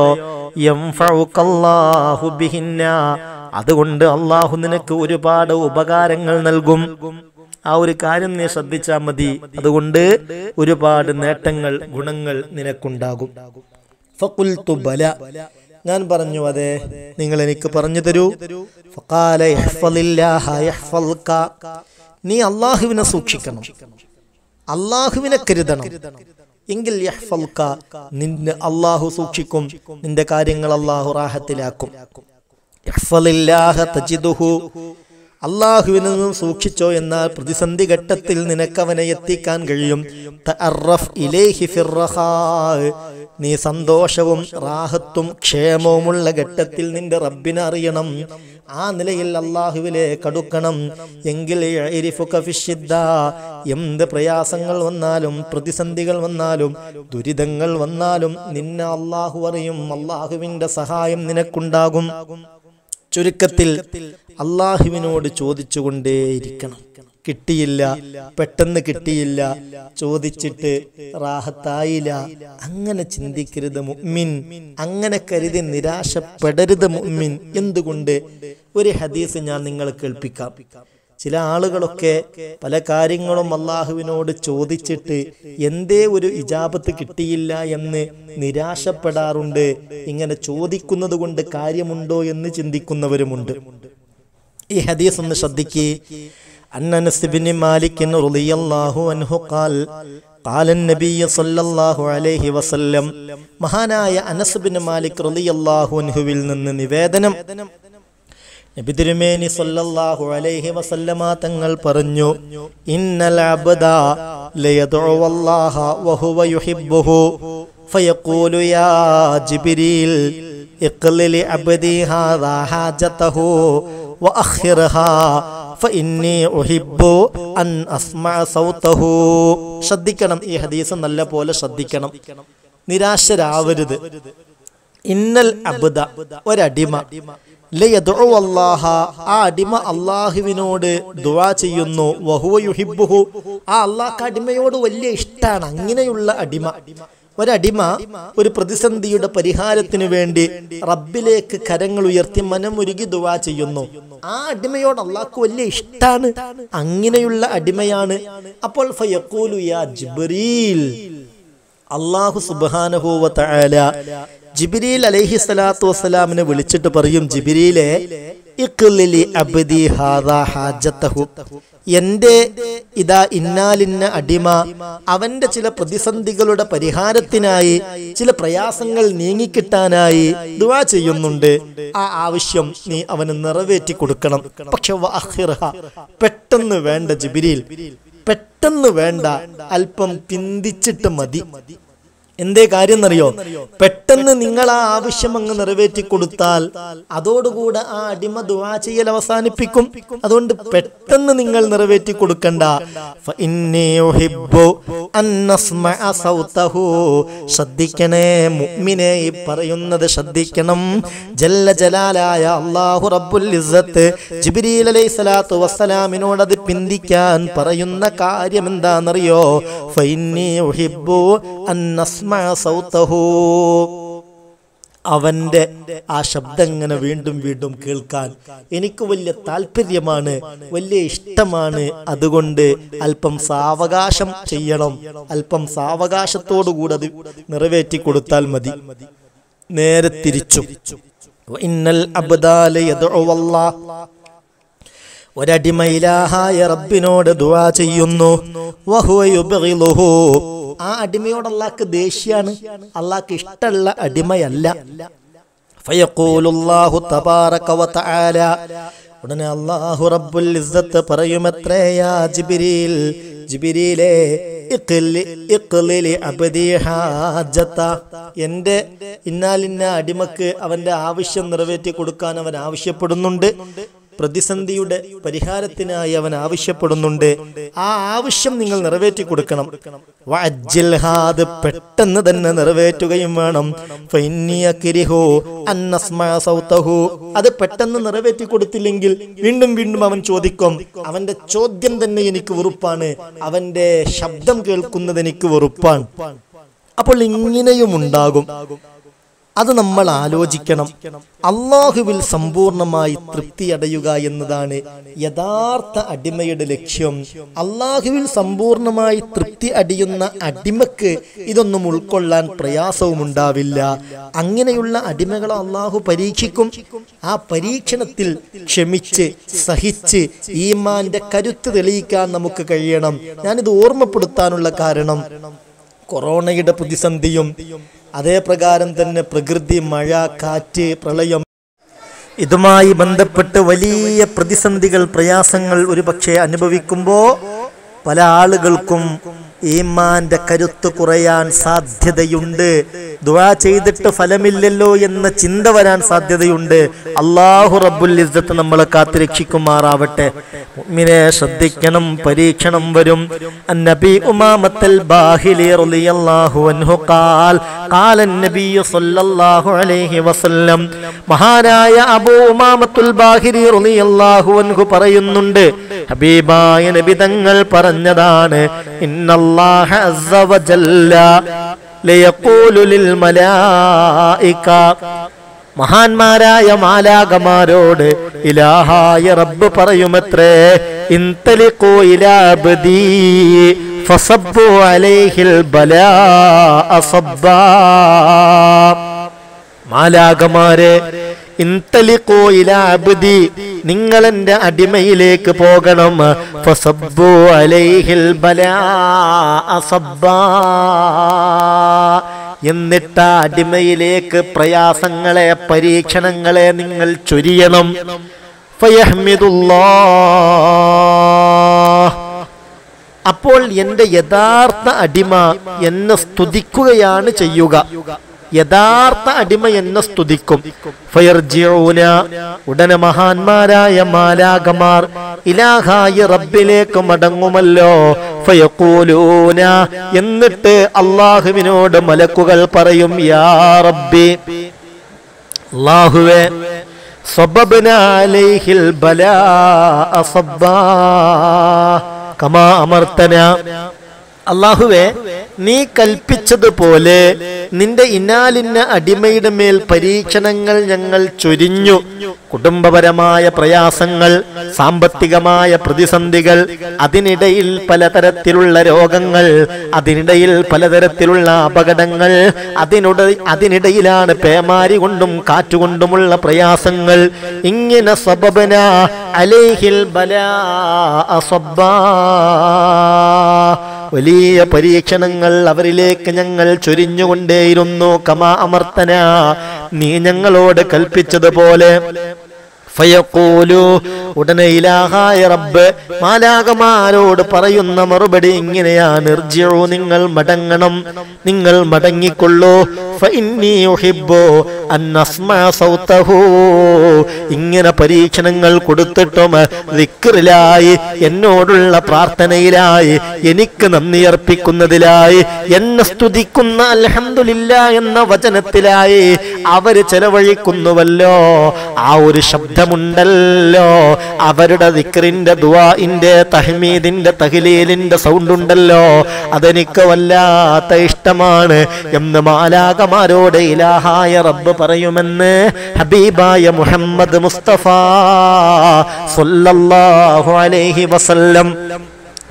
യൻഫഉകല്ലാഹു ബിഹിന്ന, അതുകൊണ്ട് അള്ളാഹു നിനക്ക് ഒരുപാട് ഉപകാരങ്ങൾ നൽകും. ആ ഒരു കാര്യം നീ ശ്രദ്ധിച്ചാൽ മതി, അതുകൊണ്ട് ഒരുപാട് നേട്ടങ്ങൾ, ഗുണങ്ങൾ നിനക്കുണ്ടാകും. ഫഖുൽതു ബല, ഞാൻ പറഞ്ഞു അതെ, നിങ്ങൾ എനിക്ക് പറഞ്ഞു തരൂ. ഫഖാല ഇഹ്ഫളില്ലാഹ യഹ്ഫൾക, നീ അല്ലാഹുവിനെ സൂക്ഷിക്കണം, അല്ലാഹുവിനെ കരുതണം, എങ്കിൽ യഹ്ഫൾക, നിന്നെ അല്ലാഹു സൂക്ഷിക്കും, നിന്റെ കാര്യങ്ങൾ അല്ലാഹു റാഹത്തിലാക്കും. ഇഹ്ഫളില്ലാഹ തജിദുഹു, അള്ളാഹുവിനെ നിന്നും സൂക്ഷിച്ചോ എന്നാൽ പ്രതിസന്ധി ഘട്ടത്തിൽ നിനക്കവനെ എത്തിക്കാൻ കഴിയും. തഅറഫ് ഇലൈഹി ഫിർറഖാ, നീ സന്തോഷവും റാഹത്തും ക്ഷേമവുമുള്ള ഘട്ടത്തിൽ നിന്റെ റബ്ബിനെ അറിയണം, ആ നിലയിൽ അള്ളാഹുവിലേക്ക് അടുക്കണം. എങ്കിൽ യഅരിഫുക ഫിശ്ശിദ്ദ, എന്ത് പ്രയാസങ്ങൾ വന്നാലും പ്രതിസന്ധികൾ വന്നാലും ദുരിതങ്ങൾ വന്നാലും നിന്നെ അള്ളാഹു അറിയും, അള്ളാഹുവിന്റെ സഹായം നിനക്കുണ്ടാകും. ചുരുക്കത്തിൽ അള്ളാഹുവിനോട് ചോദിച്ചുകൊണ്ടേയിരിക്കണം. കിട്ടിയില്ല, പെട്ടെന്ന് കിട്ടിയില്ല, ചോദിച്ചിട്ട് റാഹത്തായില്ല, അങ്ങനെ ചിന്തിക്കരുത് മുഅ്മിൻ, അങ്ങനെ കരുതി നിരാശപ്പെടരുത് മുഅ്മിൻ. എന്തുകൊണ്ട്? ഒരു ഹദീസ് ഞാൻ നിങ്ങളെ കേൾപ്പിക്കാം. ചില ആളുകളൊക്കെ പല കാര്യങ്ങളും അള്ളാഹുവിനോട് ചോദിച്ചിട്ട് എന്തേ ഒരു ഇജാബത്ത് കിട്ടിയില്ല എന്ന് നിരാശപ്പെടാറുണ്ട്. ഇങ്ങനെ ചോദിക്കുന്നത് കൊണ്ട് കാര്യമുണ്ടോ എന്ന് ചിന്തിക്കുന്നവരുമുണ്ട്. ഈ ഹദീസ് ഒന്ന് ശ്രദ്ധിക്കേ. അനസ് ഇബ്നു മാലിക് റളിയല്ലാഹു അൻഹു ഖാൽ ഖാല നബി സല്ലല്ലാഹു അലൈഹി വസല്ലം, മഹാനായ അനസ് ഇബ്നു മാലിക് റളിയല്ലാഹു അൻഹുവിൽ നിന്ന് നിവേദനം, നബി തിരുമേനി സല്ലല്ലാഹു അലൈഹി വസല്ലമ തങ്ങൾ പറഞ്ഞു, ഇന്നൽ അബ്ദ ലയദഉ വല്ലാഹ വഹുവ യുഹിബ്ബുഹു ഫയഖൂലു യാ ജിബ്രീൽ ഇഖ്ലിലി അബ്ദി ഹാദാ ഹാജതഹു വഅഖിർഹാ ഫഇന്നി ഉഹിബ്ബു അൻ അസ്മഅ സൗതഹു. ശ്രദ്ധിക്കണം, ഈ ഹദീസ് നല്ല പോലെ ശ്രദ്ധിക്കണം, നിരാശരാവരുത്. ഇന്നൽ അബ്ദ, ഒരടിമ, ലയദഉ വല്ലാഹ, ആ അടിമ അള്ളാഹുവിനോട് ദുആ ചെയ്യുന്നു, വഹുവ യുഹിബ്ബുഹു, ആ അള്ളാഹ് അടിമയോട് വലിയ ഇഷ്ടാണ്. അങ്ങനെയുള്ള അടിമ, ഒരടിമ ഒരു പ്രതിസന്ധിയുടെ പരിഹാരത്തിന് വേണ്ടി റബ്ബിലേക്ക് കരങ്ങൾ ഉയർത്തി മനമുരുകി ദുആ ചെയ്യുന്നു. ആ അടിമയോട് അള്ളാഹ്ക്ക് വലിയ ഇഷ്ടാണ്, അങ്ങനെയുള്ള അടിമയാണ്. അപ്പോൾ ഫയഖൂലു യാ ജിബ്രീൽ, അല്ലാഹു സുബ്ഹാനഹു വ തആല ജിബ്രീൽ അലൈഹി സ്വലാത്തു വസ്സലാമിനെ വിളിച്ചിട്ട് പറയും, ജിബ്രീലെ ഇഖ്ലിലി അബ്ദി ഹാദാ ഹാജതഹു, എന്റെ ഇതാ ഇന്നാലിന്ന അടിമ അവന്റെ ചില പ്രതിസന്ധികളുടെ പരിഹാരത്തിനായി, ചില പ്രയാസങ്ങൾ നീങ്ങിക്കിട്ടാനായി ദുആ ചെയ്യുന്നുണ്ട്. ആ ആവശ്യം നീ അവന് നിറവേറ്റി കൊടുക്കണം. പക്ഷെ വഅഖിർഹ, പെട്ടെന്ന് വേണ്ട ജിബ്രീൽ, പെട്ടെന്ന് വേണ്ട, അല്പം പിന്തിച്ചിട്ട് മതി. എന്തേ കാര്യം എന്നറിയോ? പെട്ടെന്ന് നിങ്ങൾ ആ ആവശ്യം അങ്ങ് നിറവേറ്റി കൊടുത്താൽ അതോടുകൂടെ ആ അടിമ ദുആ ചെയ്യൽ അവസാനിപ്പിക്കും. അതുകൊണ്ട് പെട്ടെന്ന് നിങ്ങൾ നിറവേറ്റി കൊടുക്കണ്ട. ശ്രദ്ധിക്കണേ മുഅ്മിനേ, ഈ പറയുന്നത് ശ്രദ്ധിക്കണം. ജല്ല ജലാലായ അല്ലാഹു റബ്ബുൽ ഇസ്സത്ത് ജിബ്രീൽ അലൈഹി സ്വലാത്തു വസ്സലാമിനോട് അത് പിന്തിക്കാൻ പറയുന്ന കാര്യം എന്താണെന്നറിയോ? ഫഇന്നി ഉഹിബ്ബു അൻ സൗതഹു, അവന്റെ ആ ശബ്ദം ഇങ്ങനെ വീണ്ടും വീണ്ടും കേൾക്കാൻ എനിക്ക് വലിയ താല്പര്യമാണ്, വലിയ ഇഷ്ടമാണ്. അതുകൊണ്ട് അല്പം സാവകാശം ചെയ്യണം, അല്പം സാവകാശത്തോടുകൂടെ അത് നിറവേറ്റി കൊടുത്താൽ മതി. നേരെ തിരിച്ചു, ഇന്നൽ അബ്ദാല യദ്ഉ വല്ലാഹ് ഒരടിമ ഇലാഹായ റബ്ബിനോട് ദുആ ചെയ്യുന്നു, വഹുവ യുബ്ഗിളുഹു, ആ അടിമയോട് അല്ലാഹ്ക്ക് ദേഷ്യാണ്, അല്ലാഹ്ക്ക് ഇഷ്ടമുള്ള അടിമയല്ല. ഫയഖൂലുല്ലാഹു തബാറക വതആല, ഉടനെ അല്ലാഹു റബ്ബുൽ ഇസ്സത്ത് പറയുമത്രേ, യാ ജിബ്രീൽ, ജിബ്രീലേ, ഇഖ്ലി ഇഖ്ലിലി അബ്ദി ഹാജത, എൻ്റെ ഇന്നാലിന്ന അടിമക്ക് അവൻ്റെ ആവശ്യം നിറവേറ്റി കൊടുക്കാൻ അവൻ ആവശ്യപ്പെടുന്നുണ്ട്, പ്രതിസന്ധിയുടെ പരിഹാരത്തിനായി അവൻ ആവശ്യപ്പെടുന്നുണ്ട്, ആ ആവശ്യം നിങ്ങൾ നിറവേറ്റി കൊടുക്കണം. വഅജ്ജിൽഹാ, അത് പെട്ടെന്ന് തന്നെ നിറവേറ്റുകയും വേണം. ഫഇന്നി അക്രിഹു അൻ അസ്മഅ സൗതഹു, അത് പെട്ടെന്ന് നിറവേറ്റി കൊടുത്തില്ലെങ്കിൽ വീണ്ടും വീണ്ടും അവൻ ചോദിക്കും. അവന്റെ ചോദ്യം തന്നെ എനിക്ക് വെറുപ്പാണ്, അവന്റെ ശബ്ദം കേൾക്കുന്നത് എനിക്ക് വെറുപ്പാണ്. അപ്പോൾ ഇങ്ങനെയും ഉണ്ടാകും. അത് നമ്മൾ ആലോചിക്കണം. അള്ളാഹുവിൽ സമ്പൂർണമായി തൃപ്തി അടയുക എന്നതാണ് യഥാർത്ഥ അടിമയുടെ ലക്ഷ്യം. അള്ളാഹുവിൽ സമ്പൂർണമായി തൃപ്തി അടിയുന്ന അടിമക്ക് ഇതൊന്നും ഉൾക്കൊള്ളാൻ പ്രയാസവും ഉണ്ടാവില്ല. അങ്ങനെയുള്ള അടിമകളെ അള്ളാഹു പരീക്ഷിക്കും. ആ പരീക്ഷണത്തിൽ ക്ഷമിച്ച് സഹിച്ച് ഈമാന്റെ കരുത്ത് തെളിയിക്കാൻ നമുക്ക് കഴിയണം. ഞാനിത് ഓർമ്മപ്പെടുത്താനുള്ള കാരണം കൊറോണയുടെ പ്രതിസന്ധിയും അതേ പ്രകാരം തന്നെ പ്രകൃതി, മഴ, കാറ്റ്, പ്രളയം, ഇതുമായി ബന്ധപ്പെട്ട് വലിയ പ്രതിസന്ധികൾ, പ്രയാസങ്ങൾ ഒരുപക്ഷെ അനുഭവിക്കുമ്പോൾ പല ആളുകൾക്കും ഈമാന്റെ കരുത്ത് കുറയാൻ സാധ്യതയുണ്ട്. ദുആ ചെയ്തിട്ട് ഫലമില്ലല്ലോ എന്ന ചിന്ത വരാൻ സാധ്യതയുണ്ട്. അല്ലാഹു റബ്ബുൽ ഇസ്സത്ത് നമ്മളെ കാത്തുരക്ഷിക്കുമാറാവട്ടെ. മുഅ്മിനെ ശ്രദ്ധിക്കണം, പരീക്ഷണം വരും. അന്നബി ഉമാമത്തൽ ബാഹിലി റളിയല്ലാഹു അൻഹു ഖാൽ ഖാല നബി സല്ലല്ലാഹു അലൈഹി വസല്ലം, മഹാനായ അബൂ ഉമാമത്തുൽ ബാഹിലി റളിയല്ലാഹു അൻഹു പറയുന്നുണ്ട്, ഹബീബായ നബി തങ്ങൾ പറഞ്ഞതാണ്, ഇന്നല്ലാഹ അസ്സ വജല്ല ലയഖൂലു ലിൽ മലായിക, മഹാന്മാരായ മാലാകമാരോട് ഇലാഹായ റബ്ബ് പറയുമത്രേ, ഇൻതലിഖൂ ഇലാ അബ്ദി ഫസബ്ബു അലൈഹിൽ ബലാഅ സബ്ബാ, മാലാകമാരെ, ഇൻതലിഖൂ ഇലാ അബ്ദി, നിങ്ങൾ എൻ്റെ അടിമയിലേക്ക് പോകണം, ഫസബ്ബു അലൈഹിൽ ബലാഅ സബ്ബാ, എന്നിട്ട് ആ അടിമയിലേക്ക് പ്രയാസങ്ങളെ, പരീക്ഷണങ്ങളെ നിങ്ങൾ ചൊരിയണം. ഫയഹ്മിദുല്ലാഹ്, അപ്പോൾ എൻ്റെ യഥാർത്ഥ അടിമ എന്നെ സ്തുതിക്കുകയാണ് ചെയ്യുക. യഥാർത്ഥ അടിമ എന്നെ സ്തുതിക്കും. ഫയർജിഊന, ഉടനെ മഹാന്മാരായ മാലാകമാർ ഇലാഹായ റബ്ബിലേക്ക് മടങ്ങുമല്ലോ. ഫയഖൂലൂന, എന്നിട്ട് അല്ലാഹുവിനോട് മലക്കുകൾ പറയും, യാ റബ്ബി, അല്ലാഹുവേ, സബബ്ന അലൈഹിൽ ബലാഅ സബ്ബാ കമാ അമർതന, അല്ലാഹുവേ, നീ കൽപ്പിച്ചതുപോലെ നിന്റെ ഇന്നാലിന്ന അടിമയുടെ മേൽ പരീക്ഷണങ്ങൾ ഞങ്ങൾ ചൊരിഞ്ഞു. കുടുംബപരമായ പ്രയാസങ്ങൾ, സാമ്പത്തികമായ പ്രതിസന്ധികൾ, അതിനിടയിൽ പലതരത്തിലുള്ള രോഗങ്ങൾ, അതിനിടയിൽ പലതരത്തിലുള്ള അപകടങ്ങൾ, അതിനുട അതിനിടയിലാണ് പേമാരി കൊണ്ടും കാറ്റുകൊണ്ടുമുള്ള പ്രയാസങ്ങൾ. ഇങ്ങനെ സബബന അലൈഹിൽ ബലാഅ സബ്ബാ, വലിയ പരീക്ഷണങ്ങൾ അവരിലേക്ക് ഞങ്ങൾ ചൊരിഞ്ഞുകൊണ്ടേയിരുന്നു. കമാ അമർത്തന, നീ ഞങ്ങളോട് കൽപ്പിച്ചതുപോലെ. ഫയഖൂലു, ഉടനെ ഇലാഹായ റബ്ബ് മാലാകമാരോട് പറയുന്ന മറുപടി ഇങ്ങനെയാണ്, ഇർജിഉ, നിങ്ങൾ മടങ്ങണം, നിങ്ങൾ മടങ്ങിക്കൊള്ളൂ. ഫഇന്നി ഉഹിബ്ബു അൻ അസ്മഅ സൗതഹു, ഇങ്ങനെ പരീക്ഷണങ്ങൾ കൊടുത്തിട്ടും ദിക്റിലായി, എന്നോടുള്ള പ്രാർത്ഥനയിലായി, എനിക്ക് നന്ദി അർപ്പിക്കുന്നതിലായി, എന്നെ സ്തുതിക്കുന്ന അൽഹംദുലില്ലാ എന്ന വചനത്തിലായി അവര് ചെലവഴിക്കുന്നുവല്ലോ. ആ ഒരു ശബ്ദമുണ്ടല്ലോ, അവരുടെ ദിക്റിന്റെ, ദുആഇന്റെ, തഹ്മീദിന്റെ, തഹ്ലീലിന്റെ സൗണ്ട് ഉണ്ടല്ലോ, അതെനിക്ക് വല്ലാത്ത ഇഷ്ടമാണ് എന്ന് മാലാകമാരോട് ഇലാഹായ റബ്ബ് പറയുമെന്ന് ഹബീബായ മുഹമ്മദ് മുസ്തഫ സല്ലല്ലാഹു അലൈഹി വസല്ലം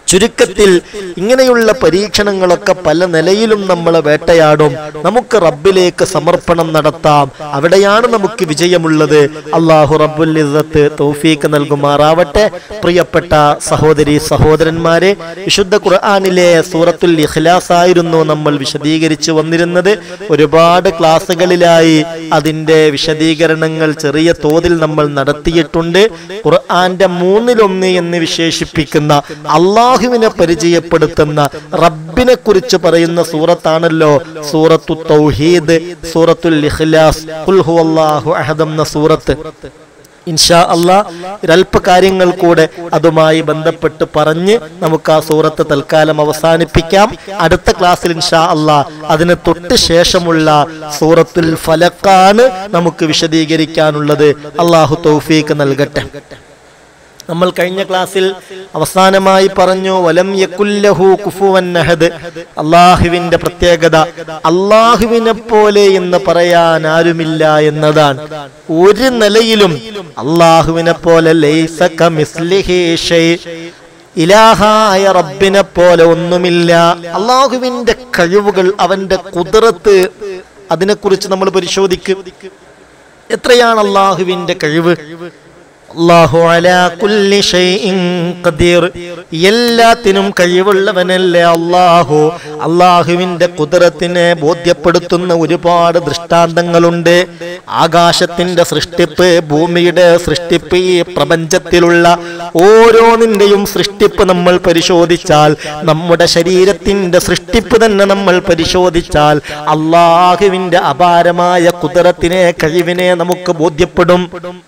ചുരുക്കത്തിൽ ഇങ്ങനെയുള്ള പരീക്ഷണങ്ങളൊക്കെ പല നിലയിലും നമ്മളെ വേട്ടയാടും. നമുക്ക് റബ്ബിലേക്ക് സമർപ്പണം നടത്താം. അവിടെയാണ് നമുക്ക് വിജയമുള്ളത്. അല്ലാഹു റബ്ബുൽ ഇസ്സത്ത് തൗഫീഖ് നൽകുമാറാവട്ടെ. പ്രിയപ്പെട്ട സഹോദരി സഹോദരന്മാരെ, വിശുദ്ധ ഖുർആനിലെ സൂറത്തുൽ ഇഖ്ലാസ് ആയിരുന്നു നമ്മൾ വിശദീകരിച്ചു വന്നിരുന്നത്. ഒരുപാട് ക്ലാസ്സുകളിലായി അതിന്റെ വിശദീകരണങ്ങൾ ചെറിയ തോതിൽ നമ്മൾ നടത്തിയിട്ടുണ്ട്. ഖുർആന്റെ മൂന്നിലൊന്ന് എന്ന് വിശേഷിപ്പിക്കുന്ന അള്ളാഹുവിനെ പരിചയപ്പെടുത്തുന്ന റബ്ബിനെ കുറിച്ച് പറയുന്ന സൂറത്താണല്ലോ സൂറത്തു തൗഹീദ്, സൂറത്തുൽ ഇഖ്ലാസ്, ഖുൽ ഹുവല്ലാഹു അഹദ് എന്ന സൂറത്ത്. ഇൻഷാ അല്ലാഹ് ഒരല്പ കാര്യങ്ങൾ കൂടെ അതുമായി ബന്ധപ്പെട്ട് പറഞ്ഞ് നമുക്ക് ആ സൂറത്ത് തൽക്കാലം അവസാനിപ്പിക്കാം. അടുത്ത ക്ലാസ്സിൽ ഇൻഷാ അല്ലാഹ് അതിന് തൊട്ട് ശേഷമുള്ള സൂറത്തുൽ ഫലഖാണ് നമുക്ക് വിശദീകരിക്കാനുള്ളത്. അല്ലാഹു തൗഫീഖ് നൽകട്ടെ. നമ്മൾ കഴിഞ്ഞ ക്ലാസ്സിൽ അവസാനമായി പറഞ്ഞു വലം യകുല്ലഹു കുഫുവൻ അഹദ്. അല്ലാഹുവിന്റെ പ്രത്യേകത അല്ലാഹുവിനെ പോലെ എന്ന് പറയാൻ ആരുമില്ല എന്നതാണ്. ഒരു നിലയിലും അല്ലാഹുവിനെ പോലെ ലൈസ കമിസ്ലിഹി ഷൈ, ഇലാഹായ റബ്ബിനെ പോലെ ഒന്നുമില്ല. അല്ലാഹുവിന്റെ കഴിവുകൾ, അവന്റെ ഖുദ്റത്ത്, അതിനെക്കുറിച്ച് നമ്മൾ പരിശോധിക്കും. എത്രയാണ് അല്ലാഹുവിന്റെ കഴിവ്? അല്ലാഹു അലാ കുല്ലി ഷൈഇൻ ഖദീർ, എല്ലാത്തിനും കഴിവുള്ളവനല്ലേ അല്ലാഹു. അല്ലാഹുവിന്റെ ഖുദ്റത്തിനെ ബോധ്യപ്പെടുത്തുന്ന ഒരുപാട് ദൃഷ്ടാന്തങ്ങളുണ്ട്. ആകാശത്തിന്റെ സൃഷ്ടിപ്പ്, ഭൂമിയുടെ സൃഷ്ടിപ്പ്, ഈ പ്രപഞ്ചത്തിലുള്ള ഓരോന്നിന്റെയും സൃഷ്ടിപ്പ് നമ്മൾ പരിശോധിച്ചാൽ, നമ്മുടെ ശരീരത്തിന്റെ സൃഷ്ടിപ്പ് തന്നെ നമ്മൾ പരിശോധിച്ചാൽ അല്ലാഹുവിന്റെ അപാരമായ ഖുദ്റത്തിനെ, കഴിവിനെ നമുക്ക് ബോധ്യപ്പെടും.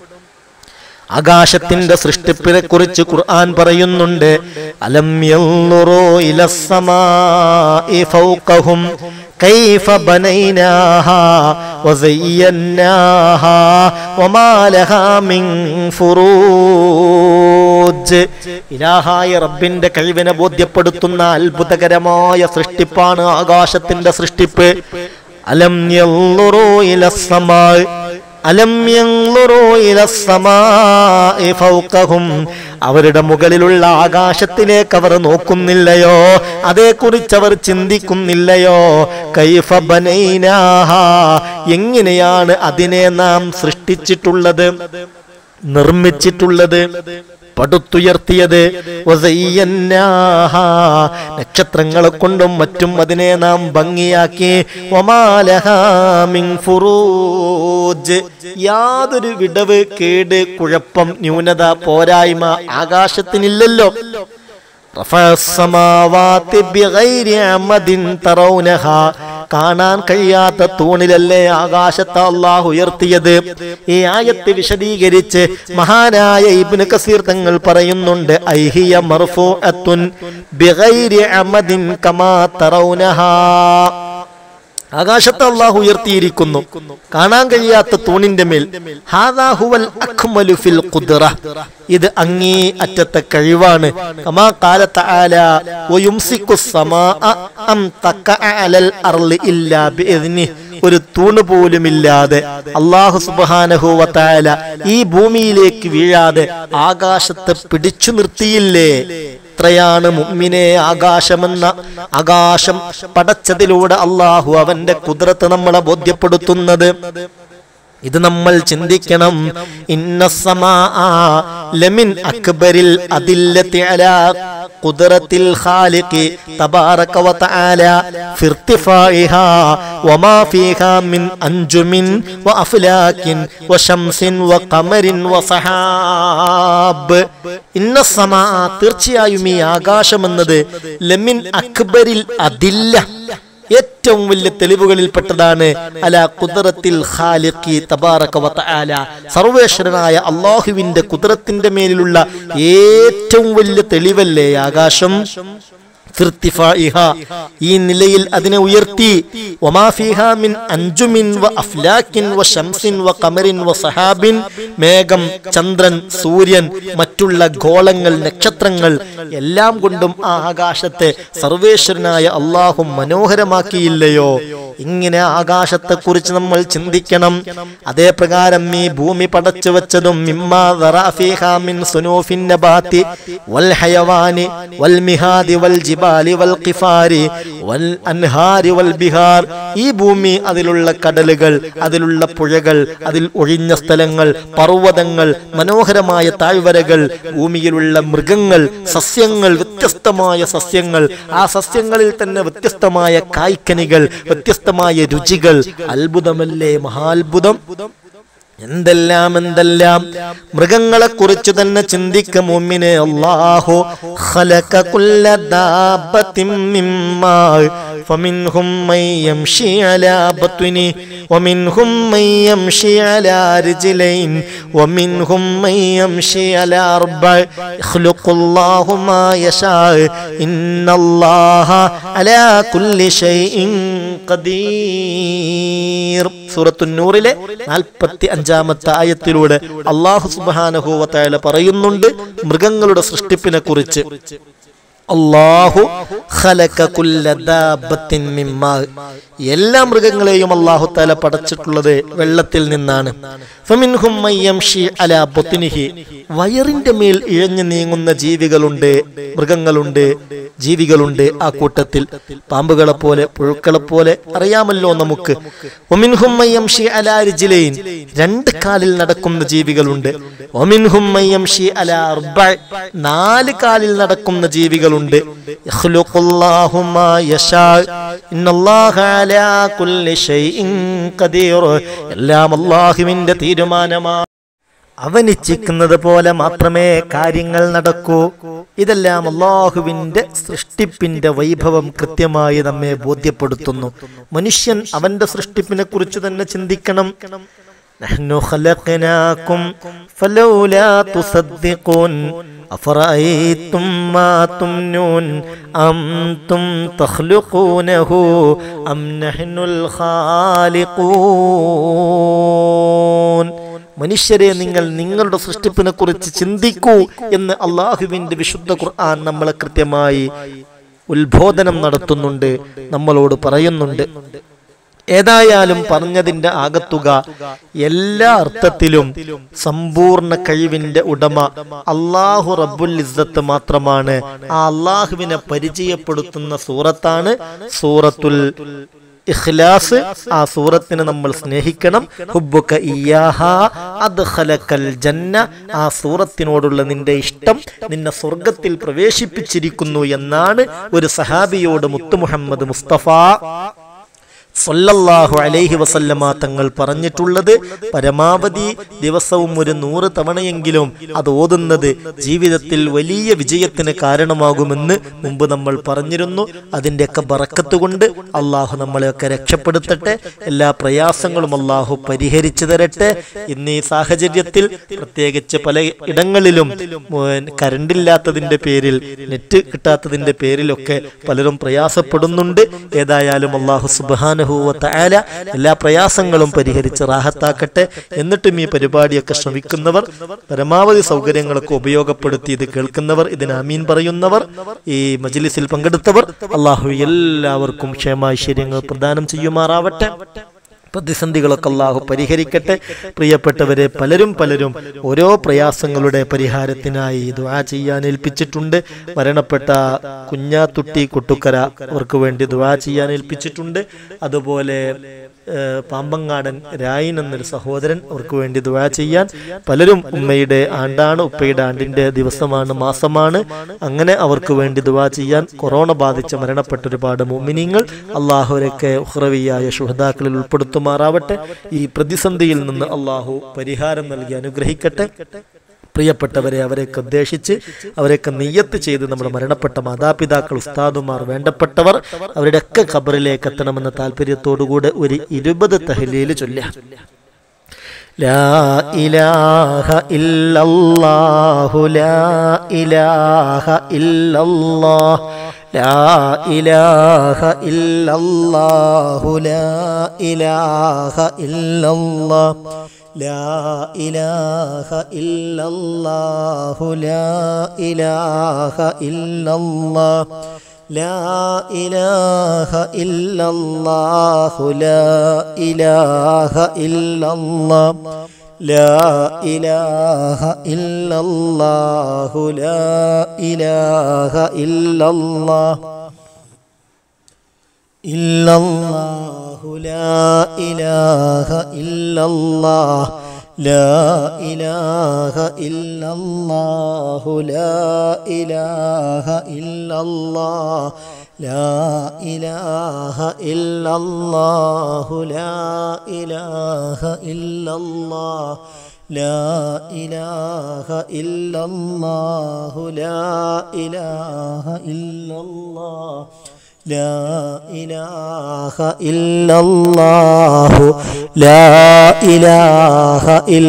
ആകാശത്തിന്റെ സൃഷ്ടിപ്പിനെ കുറിച്ച് ഖുർആൻ പറയുന്നുണ്ട്. അലം യൻളുറൂ ഇലസ്സമാഇ ഫൗഖഹും കൈഫ ബനൈനാഹാ വസയ്യനാഹാ വമാ ലഹാ മിൻ ഫുറൂജ്. ഇലാഹായ റബ്ബിന്റെ കഴിവിനെ ബോധ്യപ്പെടുത്തുന്ന അത്ഭുതകരമായ സൃഷ്ടിപ്പാണ് ആകാശത്തിന്റെ സൃഷ്ടിപ്പ്. അലം യൻളുറൂ ഇലസ്സമാഇ അലം യൻളുറൂ ഇലസ്സമാഇ ഫൗഖഹും, അവരുടെ മുകളിലുള്ള ആകാശത്തിലേക്ക് അവർ നോക്കുന്നില്ലയോ? അതേക്കുറിച്ച് അവർ ചിന്തിക്കുന്നില്ലയോ? കൈഫ ബനൈനാഹാ, എങ്ങനെയാണ് അതിനെ നാം സൃഷ്ടിച്ചിട്ടുള്ളത്, നിർമ്മിച്ചിട്ടുള്ളത്, പടുത്തുയർത്തിയത്. വസയ്യനാഹാ, നക്ഷത്രങ്ങളെ കൊണ്ടും മറ്റും അതിനെ നാം ഭംഗിയാക്കി. വമാ ലഹാ മിൻ ഫുറൂജ്, യാതൊരു വിടവ്, കേട്, കുഴപ്പം, ന്യൂനത, പോരായ്മ ആകാശത്തിനില്ലല്ലോ. റഫഅസ്സമാവാതി ബിഗൈരി അമദിൻ തറൗനഹാ, കാണാൻ കഴിയാത്ത തൂണിലല്ലേ ആകാശത്തെ അല്ലാഹു ഉയർത്തിയത്. ഈ ആയത്ത് വിശദീകരിച്ച് മഹാനായ ഇബ്നു കസീർ തങ്ങൾ പറയുന്നുണ്ട്, ഐഹിയ മർഫൂഅത്തുൻ ബിഗൈരി അമദിൻ കമാ തറൗനഹാ, ആകാശത്തെ അല്ലാഹു ഉയർത്തിയിരിക്കുന്നു കാണാൻ കഴിയാത്ത തൂണിന്റെ മേൽ. ഹാദാ ഹുവൽ അക്മലു ഫിൽ ഖുദ്റ, ഇത് അങ്ങേ അറ്റത്തെ കഴിവാണ്. കമാ ഖാല തആല വയുംസിക്കുസ് സമാഅ അം തഖഅ അലൽ അർളി ഇല്ലാ ബിഇദ്നിഹി, ഒരു തൂണ് പോലുമില്ലാതെ അല്ലാഹു സുബ്ഹാനഹു വ തആല ഈ ഭൂമിയിലേക്ക് വീഴാതെ ആകാശത്തെ പിടിച്ചു നിർത്തിയില്ലേ? എത്രയാണ് മുഅ്മിനെ ആകാശമെന്ന ആകാശം പടച്ചതിലൂടെ അല്ലാഹു അവന്റെ ഖുദ്റത്ത് നമ്മളെ ബോധ്യപ്പെടുത്തുന്നത്. ഇത് നമ്മൾ ചിന്തിക്കണം. ഇന്നസ്സമാഅ ലമിൻ അക്ബരിൽ അദില്ലത്തി അലാ ഖുദ്റത്തിൽ ഖാലിഖി തബാറക വ തആല ഫിർതിഫാഇഹാ വമാ ഫീഹാ മിൻ അൻജുമിൻ വ അഫ്ലാകിൻ വ ശംസിൻ വ ഖമരിൻ വ സഹാബ്. ഇന്നസ്സമാഅ, തീർച്ചയായും ഈ ആകാശമെന്നത് ലമിൻ അക്ബരിൽ അദില്ല, ഏറ്റവും വലിയ തെളിവുകളിൽപ്പെട്ടതാണ്. അലാ ഖുദ്റത്തിൽ ഖാലിഖി തബാറക വ തആല, സർവേശ്വരനായ അല്ലാഹുവിന്റെ ഖുദ്റത്തിന്റെ മേലുള്ള ഏറ്റവും വലിയ തെളിവല്ലേ ആകാശം. ഈ നിലയിൽ അതിനെ ഉയർത്തി. വമാ ഫീഹാ മിൻ അൻജുമിൻ വ അഫ്ലാകിൻ വ ശംസിൻ വ ഖമരിൻ വ സഹാബിൻ, മേഘം, ചന്ദ്രൻ, സൂര്യൻ, മറ്റുള്ള ഗോളങ്ങൾ, നക്ഷത്രങ്ങൾ എല്ലാം കൊണ്ടും ആ ആകാശത്തെ സർവേശ്വരനായ അല്ലാഹു മനോഹരമാക്കിയില്ലയോ? ഇങ്ങനെ ആകാശത്തെക്കുറിച്ച് നമ്മൾ ചിന്തിക്കണം. അതേ പ്രകാരം ഈ ഭൂമി പടച്ചു വെച്ചതും മിമ്മാ ദറഅ ഫീഹാ മിൻ സുനൂഫിൻ നബാതി വൽ ഹയവാനി വൽ മിഹാദി വൽ ജിബാലി വൽ ഖിഫാരി വൽ അൻഹാരി വൽ ബിഹാർ, ഈ ഭൂമി, അതിലുള്ള കടലുകൾ, അതിലുള്ള പുഴകൾ, അതിൽ ഒഴിഞ്ഞ സ്ഥലങ്ങൾ, പർവ്വതങ്ങൾ, മനോഹരമായ താഴ്വരകൾ, ഭൂമിയിലുള്ള മൃഗങ്ങൾ, സസ്യങ്ങൾ, വ്യത്യസ്തമായ സസ്യങ്ങൾ, ആ സസ്യങ്ങളിൽ തന്നെ വ്യത്യസ്തമായ കായ്ക്കനികൾ, വ്യത്യസ്തമായ രുചികൾ. അത്ഭുതമല്ലേ, മഹാത്ഭുതം! എന്തെല്ലാം എന്തെല്ലാം മൃഗങ്ങളെ കുറിച്ച് തന്നെ ചിന്തിക്ക മുഅ്മിനേ. അല്ലാഹു ഖലഖ കുല്ല ദാബത്തിൻ മിമ്മാ ഫമിൻഹും മൻ യംശി അലാ ബത്നി വമിൻഹും മൻ യംശി അലാ റിജ്ലൈൻ വമിൻഹും മൻ യംശി അലാ അർബഅ യഖ്ലുഖുല്ലാഹു മാ യശാ ഇന്നല്ലാഹ അലാ കുല്ലി ഷൈഇൻ ഖദീർ. സൂറത്തുൻ നൂറിലെ നാൽപ്പത്തി അഞ്ചാമത്തെ ആയത്തിലൂടെ അല്ലാഹു സുബ്ഹാനഹു വ തആല പറയുന്നുണ്ട് മൃഗങ്ങളുടെ സൃഷ്ടിപ്പിനെ കുറിച്ച്. അല്ലാഹു ഖലഖ കുല്ല ദാബത്തിൻ മിമ്മാ, എല്ലാ മൃഗങ്ങളെയും അല്ലാഹു തആല പടച്ചിട്ടുള്ളത് വെള്ളത്തിൽ നിന്നാണ്. ഫമിൻഹും മൻ യംശി അലാ ബത്നിഹി, വയറിന്റെ മേൽ ഇഴഞ്ഞു നീങ്ങുന്ന ജീവികളുണ്ട്, മൃഗങ്ങളുണ്ട്, ജീവികളുണ്ട്. ആ കൂട്ടത്തിൽ പാമ്പുകളെ പോലെ, പുഴുക്കളെ പോലെ അറിയാമല്ലോ നമുക്ക്. വമിൻഹും മൻ യംശി അലാ റിജ്ലൈൻ, രണ്ട് കാലിൽ നടക്കുന്ന ജീവികളുണ്ട്. വമിൻഹും മൻ യംശി അലാ അർബഅ, നാല് കാലിൽ നടക്കുന്ന ജീവികളുണ്ട്. യഖ്ലുഖുല്ലാഹു മാ യശാ ഇന്നല്ലാഹ അലാ കുല്ലി ഷൈഇൻ ഖദീർ, എല്ലാം അല്ലാഹുവിന്റെ തീരുമാനമാണ്. അവൻ ഇച്ഛിക്കുന്നത് പോലെ മാത്രമേ കാര്യങ്ങൾ നടക്കൂ. ഇതെല്ലാം അല്ലാഹുവിന്റെ സൃഷ്ടിപ്പിന്റെ വൈഭവം കൃത്യമായി നമ്മെ ബോധ്യപ്പെടുത്തുന്നു. മനുഷ്യൻ അവന്റെ സൃഷ്ടിപ്പിനെ കുറിച്ച് തന്നെ ചിന്തിക്കണം. നഹ്നു ഖലഖനാകും ഫലൗലാ തുസദ്ദിഖൂൻ അഫറഅയ്തും മാ തുംനൂൻ അംതും തഖ്ലുഖൂനഹു അം നഹ്നുൽ ഖാലിഖൂൻ. മനുഷ്യരെ, നിങ്ങൾ നിങ്ങളുടെ സൃഷ്ടിപ്പിനെ കുറിച്ച് ചിന്തിക്കൂ എന്ന് അള്ളാഹുവിന്റെ വിശുദ്ധ ഖുർആൻ നമ്മളെ കൃത്യമായി ഉത്ബോധനം നടത്തുന്നുണ്ട്, നമ്മളോട് പറയുന്നുണ്ട്. ഏതായാലും പറഞ്ഞതിന്റെ ആകത്തുക എല്ലാ അർത്ഥത്തിലും സമ്പൂർണ്ണ കഴിവിന്റെ ഉടമ അല്ലാഹു റബ്ബുൽ ഇസ്സത്ത് മാത്രമാണ്. ആ അല്ലാഹുവിനെ പരിചയപ്പെടുത്തുന്ന സൂറത്താണ് സൂറത്തുൽ ഇഖ്ലാസ്. ആ സൂറത്തിനെ നമ്മൾ സ്നേഹിക്കണം. ഹുബ്ബുക ഇയ്യാഹാ അദ്ഖലകൽ ജന്ന, ആ സൂറത്തിനോടുള്ള നിന്റെ ഇഷ്ടം നിന്നെ സ്വർഗത്തിൽ പ്രവേശിപ്പിച്ചിരിക്കുന്നു എന്നാണ് ഒരു സഹാബിയോട് മുത്തു മുഹമ്മദ് മുസ്തഫ സല്ലല്ലാഹു അലൈഹി വസല്ലമ തങ്ങൾ പറഞ്ഞിട്ടുള്ളത്. പരമാവധി ദിവസവും ഒരു നൂറ് തവണയെങ്കിലും അത് ഓതുന്നത് ജീവിതത്തിൽ വലിയ വിജയത്തിന് കാരണമാകുമെന്ന് മുമ്പ് നമ്മൾ പറഞ്ഞിരുന്നു. അതിൻ്റെയൊക്കെ ബറക്കത്ത് കൊണ്ട് അള്ളാഹു നമ്മളെയൊക്കെ രക്ഷപ്പെടുത്തട്ടെ, എല്ലാ പ്രയാസങ്ങളും അള്ളാഹു പരിഹരിച്ചു തരട്ടെ. ഇന്ന് ഈ സാഹചര്യത്തിൽ പ്രത്യേകിച്ച് പല ഇടങ്ങളിലും കരണ്ടില്ലാത്തതിന്റെ പേരിൽ, നെറ്റ് കിട്ടാത്തതിന്റെ പേരിലൊക്കെ പലരും പ്രയാസപ്പെടുന്നുണ്ട്. ഏതായാലും അള്ളാഹു സുബ്ഹാനഹു വ തആല എല്ലാ പ്രയാസങ്ങളും പരിഹരിച്ച് റാഹത്താക്കട്ടെ. എന്നിട്ടും ഈ പരിപാടിയൊക്കെ ശ്രമിക്കുന്നവർ, പരമാവധി സൗകര്യങ്ങളൊക്കെ ഉപയോഗപ്പെടുത്തി ഇത് കേൾക്കുന്നവർ, ഇതിന് ആമീൻ പറയുന്നവർ, ഈ മജ്ലിസിൽ പങ്കെടുത്തവർ, അള്ളാഹു എല്ലാവർക്കും ക്ഷേമൈശ്വര്യങ്ങൾ പ്രദാനം ചെയ്യുമാറാവട്ടെ. പ്രതിസന്ധികളൊക്കെ അള്ളാഹു പരിഹരിക്കട്ടെ. പ്രിയപ്പെട്ടവരെ, പലരും പലരും ഓരോ പ്രയാസങ്ങളുടെ പരിഹാരത്തിനായി ദുആ ചെയ്യാൻ ഏൽപ്പിച്ചിട്ടുണ്ട്. മരണപ്പെട്ട കുഞ്ഞാത്തുട്ടി കൊട്ടുക്കര അവർക്ക് വേണ്ടി ദുആ ചെയ്യാൻ ഏൽപ്പിച്ചിട്ടുണ്ട്. അതുപോലെ പാമ്പങ്ങാടൻ രായിൻ എന്നൊരു സഹോദരൻ, അവർക്ക് വേണ്ടി ദുആ ചെയ്യാൻ. പലരും ഉമ്മയുടെ ആണ്ടാണ്, ഉപ്പയുടെ ആണ്ടിന്റെ ദിവസമാണ്, മാസമാണ്, അങ്ങനെ അവർക്ക് വേണ്ടി ദുആ ചെയ്യാൻ. കൊറോണ ബാധിച്ച് മരണപ്പെട്ട ഒരുപാട് മുഅ്മിനീങ്ങൾ, അള്ളാഹുവരൊക്കെ ഉഖ്റവിയായ ശുഹദാക്കളിൽ ഉൾപ്പെടുത്തുമാറാവട്ടെ. ഈ പ്രതിസന്ധിയിൽ നിന്ന് അള്ളാഹു പരിഹാരം നൽകി അനുഗ്രഹിക്കട്ടെ. പ്രിയപ്പെട്ടവരെ, അവരെയൊക്കെ ഉദ്ദേശിച്ച് അവരെയൊക്കെ നിയ്യത്ത് ചെയ്ത് നമ്മുടെ മരണപ്പെട്ട മാതാപിതാക്കൾ, ഉസ്താദുമാർ, വേണ്ടപ്പെട്ടവർ, അവരുടെയൊക്കെ ഖബറിലേക്ക് എത്തണമെന്ന താല്പര്യത്തോടുകൂടെ ഒരു ഇരുപത് തഹ്ലീൽ ചൊല്ലാം. ലാ ഇലാഹ ഇല്ലല്ലാഹു ലാ ഇലാഹ ഇല്ലല്ലാഹ് ലാ ഇലാഹ ഇല്ലല്ലാഹു ലാ ഇലാഹ ഇല്ലല്ലാഹ് ലാ ഇലാഹ ഇല്ലല്ലാഹു ലാ ഇലാഹ ഇല്ലല്ലാഹ് ലാ ഇലാഹ ഇല്ലല്ലാഹു ലാ ഇലാഹ ഇല്ലല്ലാഹ് ലാ ഇലാഹ ഇല്ലല്ലാഹു ലാ ഇലാഹ ഇല്ലല്ലാഹ് ഇല്ലല്ലാഹു ലാ ഇലാഹ ഇല്ലല്ലാഹ് ലാ ഇലാഹ ഇല്ലല്ലാഹു ലാ ഇലാഹ ഇല്ലല്ലാഹ് ലാ ഇലാഹ ഇല്ലല്ലാഹു ലാ ഇലാഹ ഇല്ലല്ലാഹ് ലാ ഇലാഹ ഇല്ലല്ലാഹു ലാ ഇലാഹ ഇല്ലല്ലാഹ് ലാ ഇലാഹ ഇല്ലല്ലാഹു ലാ ഇലാഹ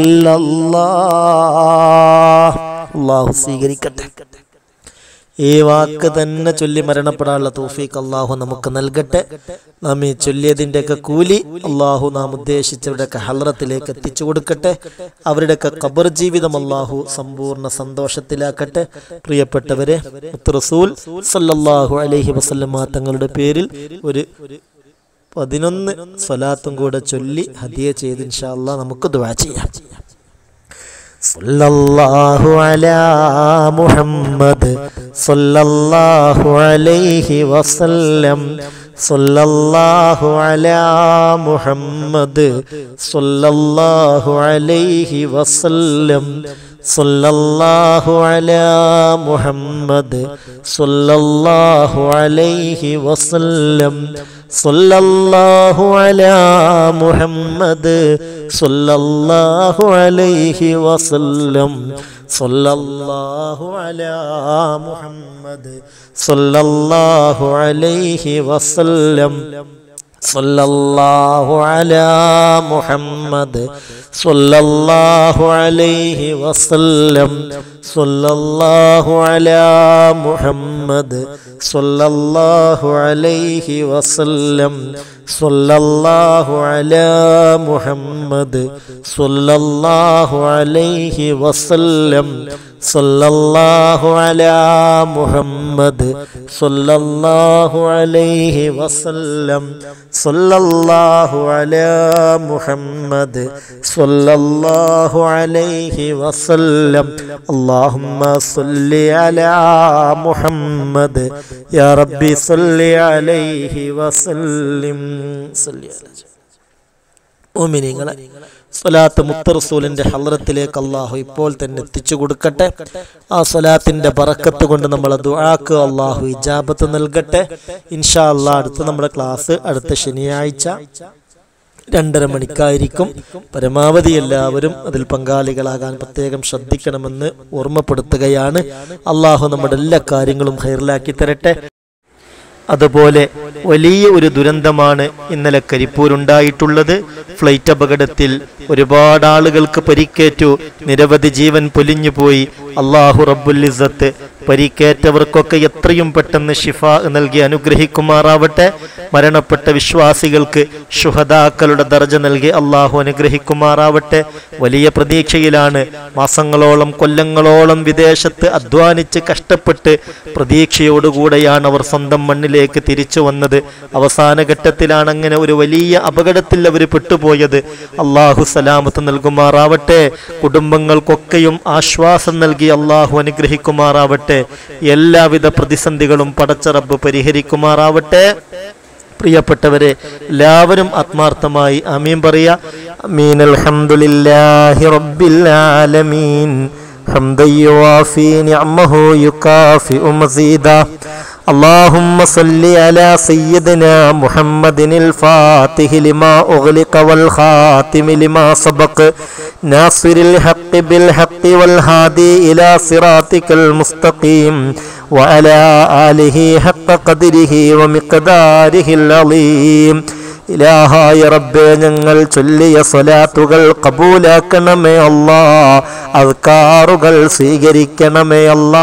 ഇല്ലല്ലാഹ്. അല്ലാഹു സ്വീകരിക്കട്ടെ. ഈ വാക്ക് തന്നെ ചൊല്ലി മരണപ്പെടാനുള്ള തൗഫീഖ് അള്ളാഹു നമുക്ക് നൽകട്ടെ. നാം ഈ ചൊല്ലിയതിൻ്റെയൊക്കെ കൂലി അള്ളാഹു നാം ഉദ്ദേശിച്ചവരുടെയൊക്കെ ഹൽറത്തിലേക്ക് എത്തിച്ചു കൊടുക്കട്ടെ. അവരുടെയൊക്കെ ഖബർ ജീവിതം അള്ളാഹു സമ്പൂർണ്ണ സന്തോഷത്തിലാക്കട്ടെ. പ്രിയപ്പെട്ടവരെ, റസൂൽ സല്ലല്ലാഹു അലൈഹി വസല്ലമ തങ്ങളുടെ പേരിൽ ഒരു പതിനൊന്ന് സ്വലാത്തും കൂടെ ചൊല്ലി ഹദിയ ചെയ്ത് ഇൻഷാ അല്ലാഹ് നമുക്ക് ദുആ ചെയ്യാം. സല്ലല്ലാഹു അലാ മുഹമ്മദ് സല്ലല്ലാഹു അലൈഹി വസല്ലം സല്ലല്ലാഹു അലാ മുഹമ്മദ് സല്ലല്ലാഹു അലൈഹി വസല്ലം സല്ലല്ലാഹു അലാ മുഹമ്മദ് സല്ലല്ലാഹു അലൈഹി വസല്ലം സല്ലല്ലാഹു അലാ മുഹമ്മദ് സല്ലല്ലാഹു അലൈഹി വസല്ലം സല്ലല്ലാഹു അലാ മുഹമ്മദ് സല്ലല്ലാഹു അലൈഹി വസല്ലം സല്ലല്ലാഹു അലാ മുഹമ്മദ് സല്ലല്ലാഹു അലൈഹി വസല്ലം സല്ലല്ലാഹു അലാ മുഹമ്മദ് സല്ലല്ലാഹു അലൈഹി വസല്ലം സല്ലല്ലാഹു അലാ മുഹമ്മദ് സല്ലല്ലാഹു അലൈഹി വസല്ലം സല്ലല്ലാഹു അലാ മുഹമ്മദ് സല്ലല്ലാഹു അലൈഹി വസല്ലം സല്ലല്ലാഹു അലാ മുഹമ്മദ് സല്ലല്ലാഹു അലൈഹി വസല്ലം. അല്ലാഹുമ്മ സല്ലി അലാ മുഹമ്മദ് യാ റബ്ബി സല്ലി അലൈഹി വസല്ലിം. മുഅ്മിനീങ്ങളെ, സ്വലാത്ത് മുത്ത് റസൂലിന്റെ ഹളറത്തിലേക്ക് അള്ളാഹു ഇപ്പോൾ തന്നെ എത്തിച്ചു കൊടുക്കട്ടെ. ആ സ്വലാത്തിന്റെ ബറക്കത്ത് കൊണ്ട് നമ്മളെ ദുആക്ക് അള്ളാഹു ഇജാബത്ത് നൽകട്ടെ. ഇൻഷാ അല്ലാഹ് അടുത്ത നമ്മുടെ ക്ലാസ് അടുത്ത ശനിയാഴ്ച രണ്ടര മണിക്കായിരിക്കും. പരമാവധി എല്ലാവരും അതിൽ പങ്കാളികളാകാൻ പ്രത്യേകം ശ്രദ്ധിക്കണമെന്ന് ഓർമ്മപ്പെടുത്തുകയാണ്. അള്ളാഹു നമ്മുടെ എല്ലാ കാര്യങ്ങളും ഖൈറിലാക്കി തരട്ടെ. അതുപോലെ വലിയ ഒരു ദുരന്തമാണ് ഇന്നലെ കരിപ്പൂരുണ്ടായിട്ടുള്ളത്. ഫ്ലൈറ്റ് അപകടത്തിൽ ഒരുപാട് ആളുകൾക്ക് പരിക്കേറ്റു, നിരവധി ജീവൻ പൊലിഞ്ഞു പോയി. അല്ലാഹു റബ്ബുൽ ഇസ്സത്ത് പരിക്കേറ്റവർക്കൊക്കെ എത്രയും പെട്ടെന്ന് ശിഫാ നൽകി അനുഗ്രഹിക്കുമാറാവട്ടെ. മരണപ്പെട്ട വിശ്വാസികൾക്ക് ശുഹദാക്കളുടെ ദർജ നൽകി അല്ലാഹു അനുഗ്രഹിക്കുമാറാവട്ടെ. വലിയ പ്രതീക്ഷയിലാണ്. മാസങ്ങളോളം കൊല്ലങ്ങളോളം വിദേശത്ത് അധ്വാനിച്ച് കഷ്ടപ്പെട്ട് പ്രതീക്ഷയോടുകൂടെയാണ് അവർ സ്വന്തം മണ്ണിലേക്ക് തിരിച്ചു വന്നത്. അവസാന ഘട്ടത്തിലാണ് അങ്ങനെ ഒരു വലിയ അപകടത്തിൽ അവർ പെട്ടുപോയത്. അല്ലാഹു സലാമത്ത് നൽകുമാറാവട്ടെ. കുടുംബങ്ങൾക്കൊക്കെയും ആശ്വാസം നൽകി അല്ലാഹു അനുഗ്രഹിക്കുമാറാവട്ടെ. എല്ലാവിധ പ്രതിസന്ധികളും പടച്ച റബ്ബ് പരിഹരിക്കുമാറാവട്ടെ. പ്രിയപ്പെട്ടവരെ, എല്ലാവരും ആത്മാർത്ഥമായി ആമീൻ പറയാ. ആമീൻ. അൽഹംദുലില്ലാഹി റബ്ബിൽ ആലമീൻ ഹംദൻ യുവാഫി നിഅമഹു യുകാഫിഉ മസീദാ. اللهم صل على سيدنا محمد الفاتح لما أغلق والخاتم لما سبق ناصر الحق بالحق والهادي إلى صراطك المستقيم وعلى آله حق قدره ومقداره العظيم. ഇലാഹായ റബ്ബേ, ഞങ്ങൾ ചൊല്ലിയ സ്വലാത്തുകൾ കബൂലാക്കണമേ അല്ലാ. അദ്കാറുകൾ സ്വീകരിക്കണമേ അല്ലാ.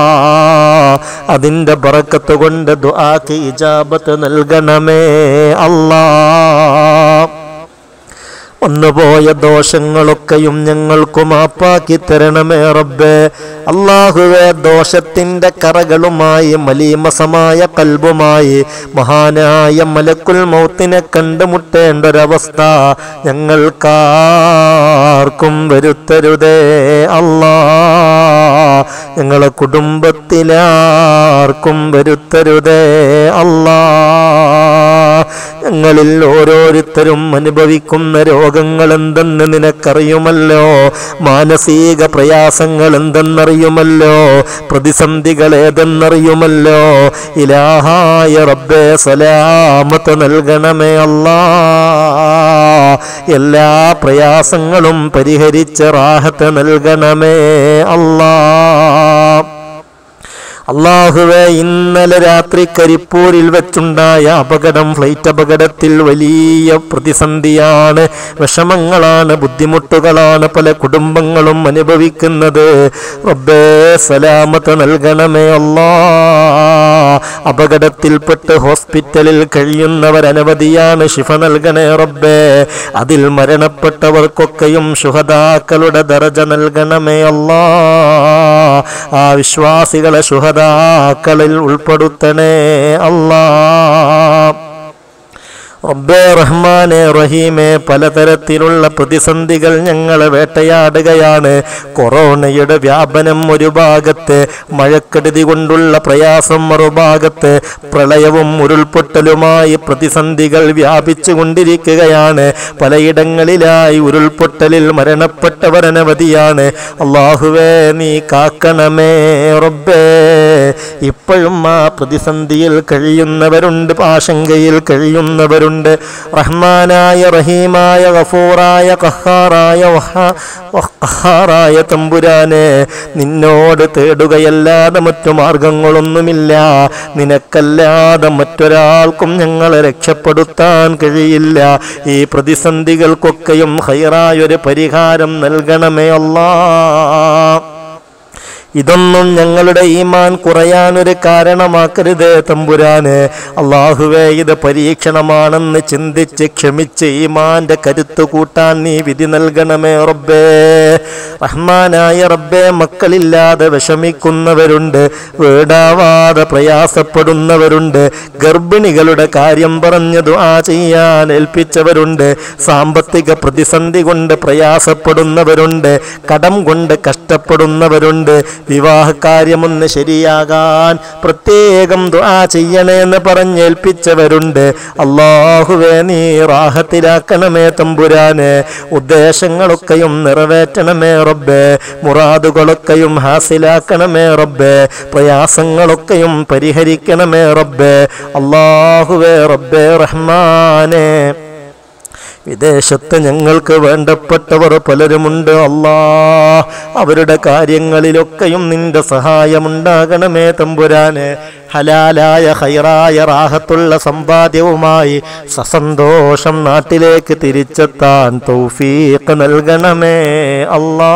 അതിൻ്റെ ബറക്കത്ത് കൊണ്ട് ദുആക്ക് ഇജാബത്ത് നൽകണമേ അല്ലാ. വന്നുപോയ ദോഷങ്ങളൊക്കെയും ഞങ്ങൾക്ക് മാപ്പാക്കി തരണമേ റബ്ബേ. അല്ലാഹുവേ, ദോഷത്തിന്റെ കറകളുമായി മലീമസമായ കൽബുമായി മഹാനായ മലക്കുൽ മൗത്തിനെ കണ്ടുമുട്ടേണ്ട ഒരവസ്ഥ ഞങ്ങൾക്കാർക്കും വരുത്തരുതേ അല്ലാ. ഞങ്ങളെ കുടുംബത്തിലാർക്കും വരുത്തരുതേ അല്ലാ. ഞങ്ങളിൽ ഓരോരുത്തരും അനുഭവിക്കുന്ന രോഗങ്ങൾ എന്തെന്ന് നിനക്കറിയുമല്ലോ, മാനസിക പ്രയാസങ്ങൾ എന്തെന്നറിയുമല്ലോ, പ്രതിസന്ധികൾ ഏതെന്നറിയുമല്ലോ. ഇലാഹായ റബ്ബേ, സലാമത്ത് നൽകണമേ അല്ലാ. എല്ലാ പ്രയാസങ്ങളും പരിഹരിച്ച് റാഹത്ത് നൽകണമേ അല്ലാ. അല്ലാഹുവേ, ഇന്നലെ രാത്രി കരിപ്പൂരിൽ വെച്ചുണ്ടായ അപകടം, ഫ്ലൈറ്റ് അപകടത്തിൽ വലിയ പ്രതിസന്ധിയാണ്, വിഷമങ്ങളാണ്, ബുദ്ധിമുട്ടുകളാണ് പല കുടുംബങ്ങളും അനുഭവിക്കുന്നത്. റബ്ബേ, സലാമത്ത് നൽകണമേ അല്ലാ. അപകടത്തിൽപ്പെട്ട് ഹോസ്പിറ്റലിൽ കഴിയുന്നവർ അനവധിയാണ്, ശിഫ നൽകണേ റബ്ബേ. അതിൽ മരണപ്പെട്ടവർക്കൊക്കെയും ശുഹദാക്കളുടെ ദറജ നൽകണമേ അല്ലാ. ആ വിശ്വാസികളെ ശുഹദാക്കളിൽ ഉൾപ്പെടുത്തണേ അല്ലാ. റബ്ബേ റഹ്മാനെ റഹീമേ, പലതരത്തിലുള്ള പ്രതിസന്ധികൾ ഞങ്ങളെ വേട്ടയാടുകയാണ്. കൊറോണയുടെ വ്യാപനം ഒരു ഭാഗത്ത്, മഴക്കെടുതി കൊണ്ടുള്ള പ്രയാസം മറുഭാഗത്ത്, പ്രളയവും ഉരുൾപൊട്ടലുമായി പ്രതിസന്ധികൾ വ്യാപിച്ചു കൊണ്ടിരിക്കുകയാണ്. പലയിടങ്ങളിലായി ഉരുൾപൊട്ടലിൽ മരണപ്പെട്ടവർ അനവധിയാണ്. അല്ലാഹുവേ, നീ കാക്കണമേ റബ്ബേ. ഇപ്പോഴും ആ പ്രതിസന്ധിയിൽ കഴിയുന്നവരുണ്ട്, ആശങ്കയിൽ കഴിയുന്നവരുണ്ട്. റഹ്മാനായ റഹീമായ ഗഫൂറായ ഖഹാറായ വഖഹാറായ തമ്പുരാനെ, നിന്നോട് തേടുകയല്ലാതെ മറ്റു മാർഗങ്ങളൊന്നുമില്ല. നിനക്കല്ലാതെ മറ്റൊരാൾക്കും ഞങ്ങളെ രക്ഷപ്പെടുത്താൻ കഴിയില്ല. ഈ പ്രതിസന്ധികൾക്കൊക്കെയും ഖൈറായൊരു പരിഹാരം നൽകണമേ അല്ലാ. ഇതൊന്നും ഞങ്ങളുടെ ഈമാൻ കുറയാനൊരു കാരണമാക്കരുതേ തമ്പുരാനെ. അല്ലാഹുവേ, ഇത് പരീക്ഷണമാണെന്ന് ചിന്തിച്ച് ക്ഷമിച്ച് ഈമാന്റെ കരുത്തു കൂട്ടാൻ നീ വിധി നൽകണമേ റബ്ബേ. റഹ്മാനായ റബ്ബേ, മക്കളില്ലാതെ വിഷമിക്കുന്നവരുണ്ട്, വീടാവാതെ പ്രയാസപ്പെടുന്നവരുണ്ട്, ഗർഭിണികളുടെ കാര്യം പറഞ്ഞ് ദുആ ചെയ്യാൻ ഏൽപ്പിച്ചവരുണ്ട്, സാമ്പത്തിക പ്രതിസന്ധി കൊണ്ട് പ്രയാസപ്പെടുന്നവരുണ്ട്, കടം കൊണ്ട് കഷ്ടപ്പെടുന്നവരുണ്ട്, വിവാഹകാര്യമൊന്ന് ശരിയാകാൻ പ്രത്യേകം ദുആ ചെയ്യണേന്ന് പറഞ്ഞേൽപ്പിച്ചവരുണ്ട്. അല്ലാഹുവേ, നീ റാഹത്തിലാക്കണമേ തമ്പുരാനെ. ഉദ്ദേശങ്ങളൊക്കെയും നിറവേറ്റണമേ റബ്ബേ. മുറാദുകളൊക്കെയും ഹാസിലാക്കണമേ റബ്ബേ. പ്രയാസങ്ങളൊക്കെയും പരിഹരിക്കണമേ റബ്ബേ. അല്ലാഹുവേ റബ്ബേ റഹ്മാനെ, വിദേശത്ത് ഞങ്ങൾക്ക് വേണ്ടപ്പെട്ടവർ പലരുമുണ്ട് അല്ലാ. അവരുടെ കാര്യങ്ങളിലൊക്കെയും നിന്റെ സഹായമുണ്ടാകണമേ തമ്പുരാനെ. ഹലാലായ ഖൈറായ റാഹത്തുള്ള സമ്പാദ്യവുമായി സസന്തോഷം നാട്ടിലേക്ക് തിരിച്ചെത്താൻ തൗഫീഖ് നൽകണമേ അല്ലാ.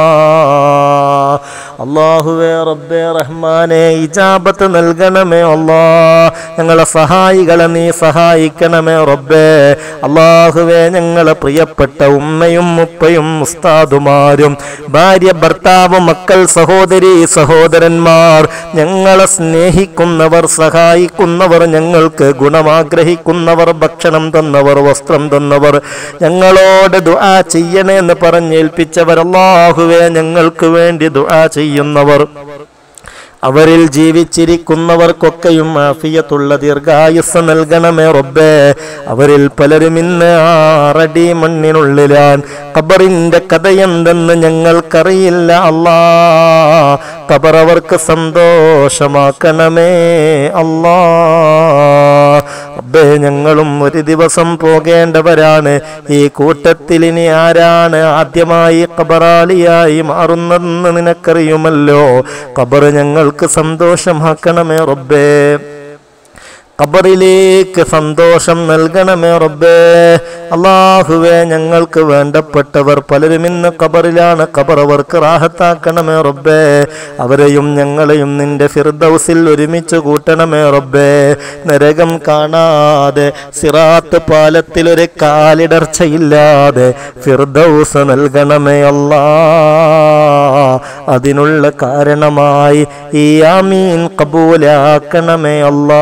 അല്ലാഹുവേ റബ്ബേ റഹ്മാനെ, ഇജാബത്ത് നൽകണമേ അല്ലാ. ഞങ്ങളെ സഹായികളെ നീ സഹായിക്കണമേ റബ്ബേ. അല്ലാഹുവേ, ഞങ്ങളെ പ്രിയപ്പെട്ട ഉമ്മയും ഉപ്പയും ഉസ്താദുമാരും ഭാര്യ ഭർത്താവ് മക്കൾ സഹോദരി സഹോദരന്മാർ, ഞങ്ങളെ സ്നേഹിക്കുന്നവർ സഹായിക്കുന്നവർ, ഞങ്ങൾക്ക് ഗുണമാഗ്രഹിക്കുന്നവർ, ഭക്ഷണം തന്നവർ, വസ്ത്രം തന്നവർ, ഞങ്ങളോട് ദുആ ചെയ്യണേന്ന് പറഞ്ഞേൽപ്പിച്ചവർ, അല്ലാഹുവേ ഞങ്ങൾക്ക് വേണ്ടി ദുആ ചെയ്യുന്നവർ, അവരിൽ ജീവിച്ചിരിക്കുന്നവർക്കൊക്കെയും ആഫിയത്തുള്ള ദീർഘായുസ്സ് നൽകണമേ റബ്ബേ. അവരിൽ പലരും ഇന്ന് ആറടി മണ്ണിനുള്ളിലാൻ. ഖബറിന്റെ കഥയെന്തെന്ന് ഞങ്ങൾക്കറിയില്ല അല്ലാ. ഖബർ അവർക്ക് സന്തോഷമാക്കണമേ അല്ലാ. റബ്ബേ, ഞങ്ങളും ഒരു ദിവസം പോകേണ്ടവരാണ്. ഈ കൂട്ടത്തിൽ ഇനി ആരാണ് ആദ്യമായി ഖബറാളിയായി മാറുന്നതെന്ന് നിനക്കറിയുമല്ലോ. ഖബർ ഞങ്ങൾക്ക് സന്തോഷമാക്കണമേ റബ്ബേ. ഖബറിലേക്ക് സന്തോഷം നൽകണമേ റബ്ബേ. അല്ലാഹുവേ ഞങ്ങൾക്ക് വേണ്ടപ്പെട്ടവർ പലരും ഇന്ന് ഖബറിലാണ്. ഖബർ അവർക്ക് റാഹത്താക്കണമേ റബ്ബേ. അവരെയും ഞങ്ങളെയും നിന്റെ ഫിർദൗസിൽ ഒരുമിച്ച് കൂട്ടണമേ റബ്ബേ. നരകം കാണാതെ സിറാത്ത് പാലത്തിൽ ഒരു കാലിടർച്ചയില്ലാതെ ഫിർദൗസ് നൽകണമേ അല്ലാ. അതിനുള്ള കാരണമായി ഈ ആമീൻ ഖബൂലാക്കണമേ അല്ലാ.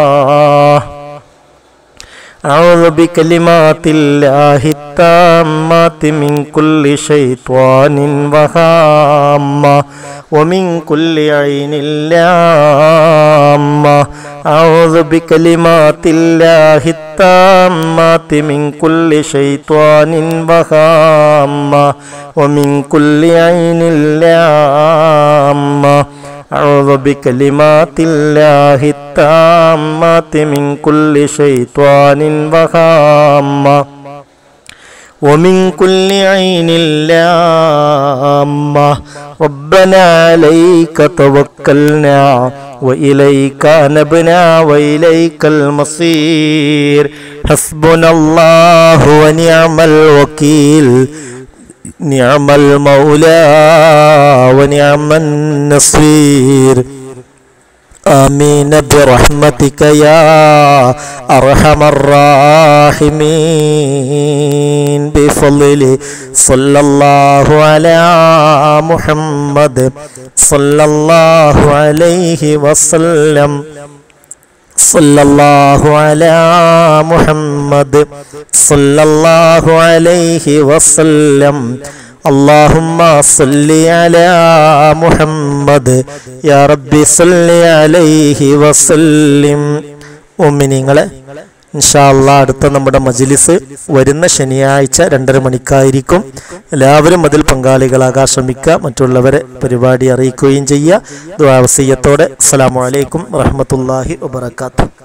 أعوذ بكلمات الله التامات من كل شيطان وهامة ومن كل عين لامة. أعوذ بكلمات الله التامات من كل شيطان وهامة ومن كل عين لامة. أعوذ بكلمات الله التامات من كل شيطان وهامة ومن كل عين لامة. ربنا عليك توكلنا وإليك أنبنا وإليك المصير. حسبنا الله ونعم الوكيل نعم المولى ونعم النصير. آمين برحمتك يا أرحم الراحمين. بفضل صلى الله على محمد صلى الله عليه وسلم. صلى الله على محمد صلى الله عليه وسلم. اللهم صل على محمد يا ربي صل عليه وسلم. മുഅ്മിനീങ്ങളെ, ഇൻഷാ അല്ലാഹ് അടുത്ത നമ്മുടെ മജ്ലിസ് വരുന്ന ശനിയാഴ്ച രണ്ടര മണിക്കായിരിക്കും. എല്ലാവരും അതിൽ പങ്കാളികളാകാൻ ശ്രമിക്കുക. മറ്റുള്ളവരെ പരിപാടി അറിയിക്കുകയും ചെയ്യുക. ദുആ വസിയ്യത്തോടെ അസ്സലാമു അലൈക്കും വറഹ്മത്തുള്ളാഹി വബറകാതുഹു.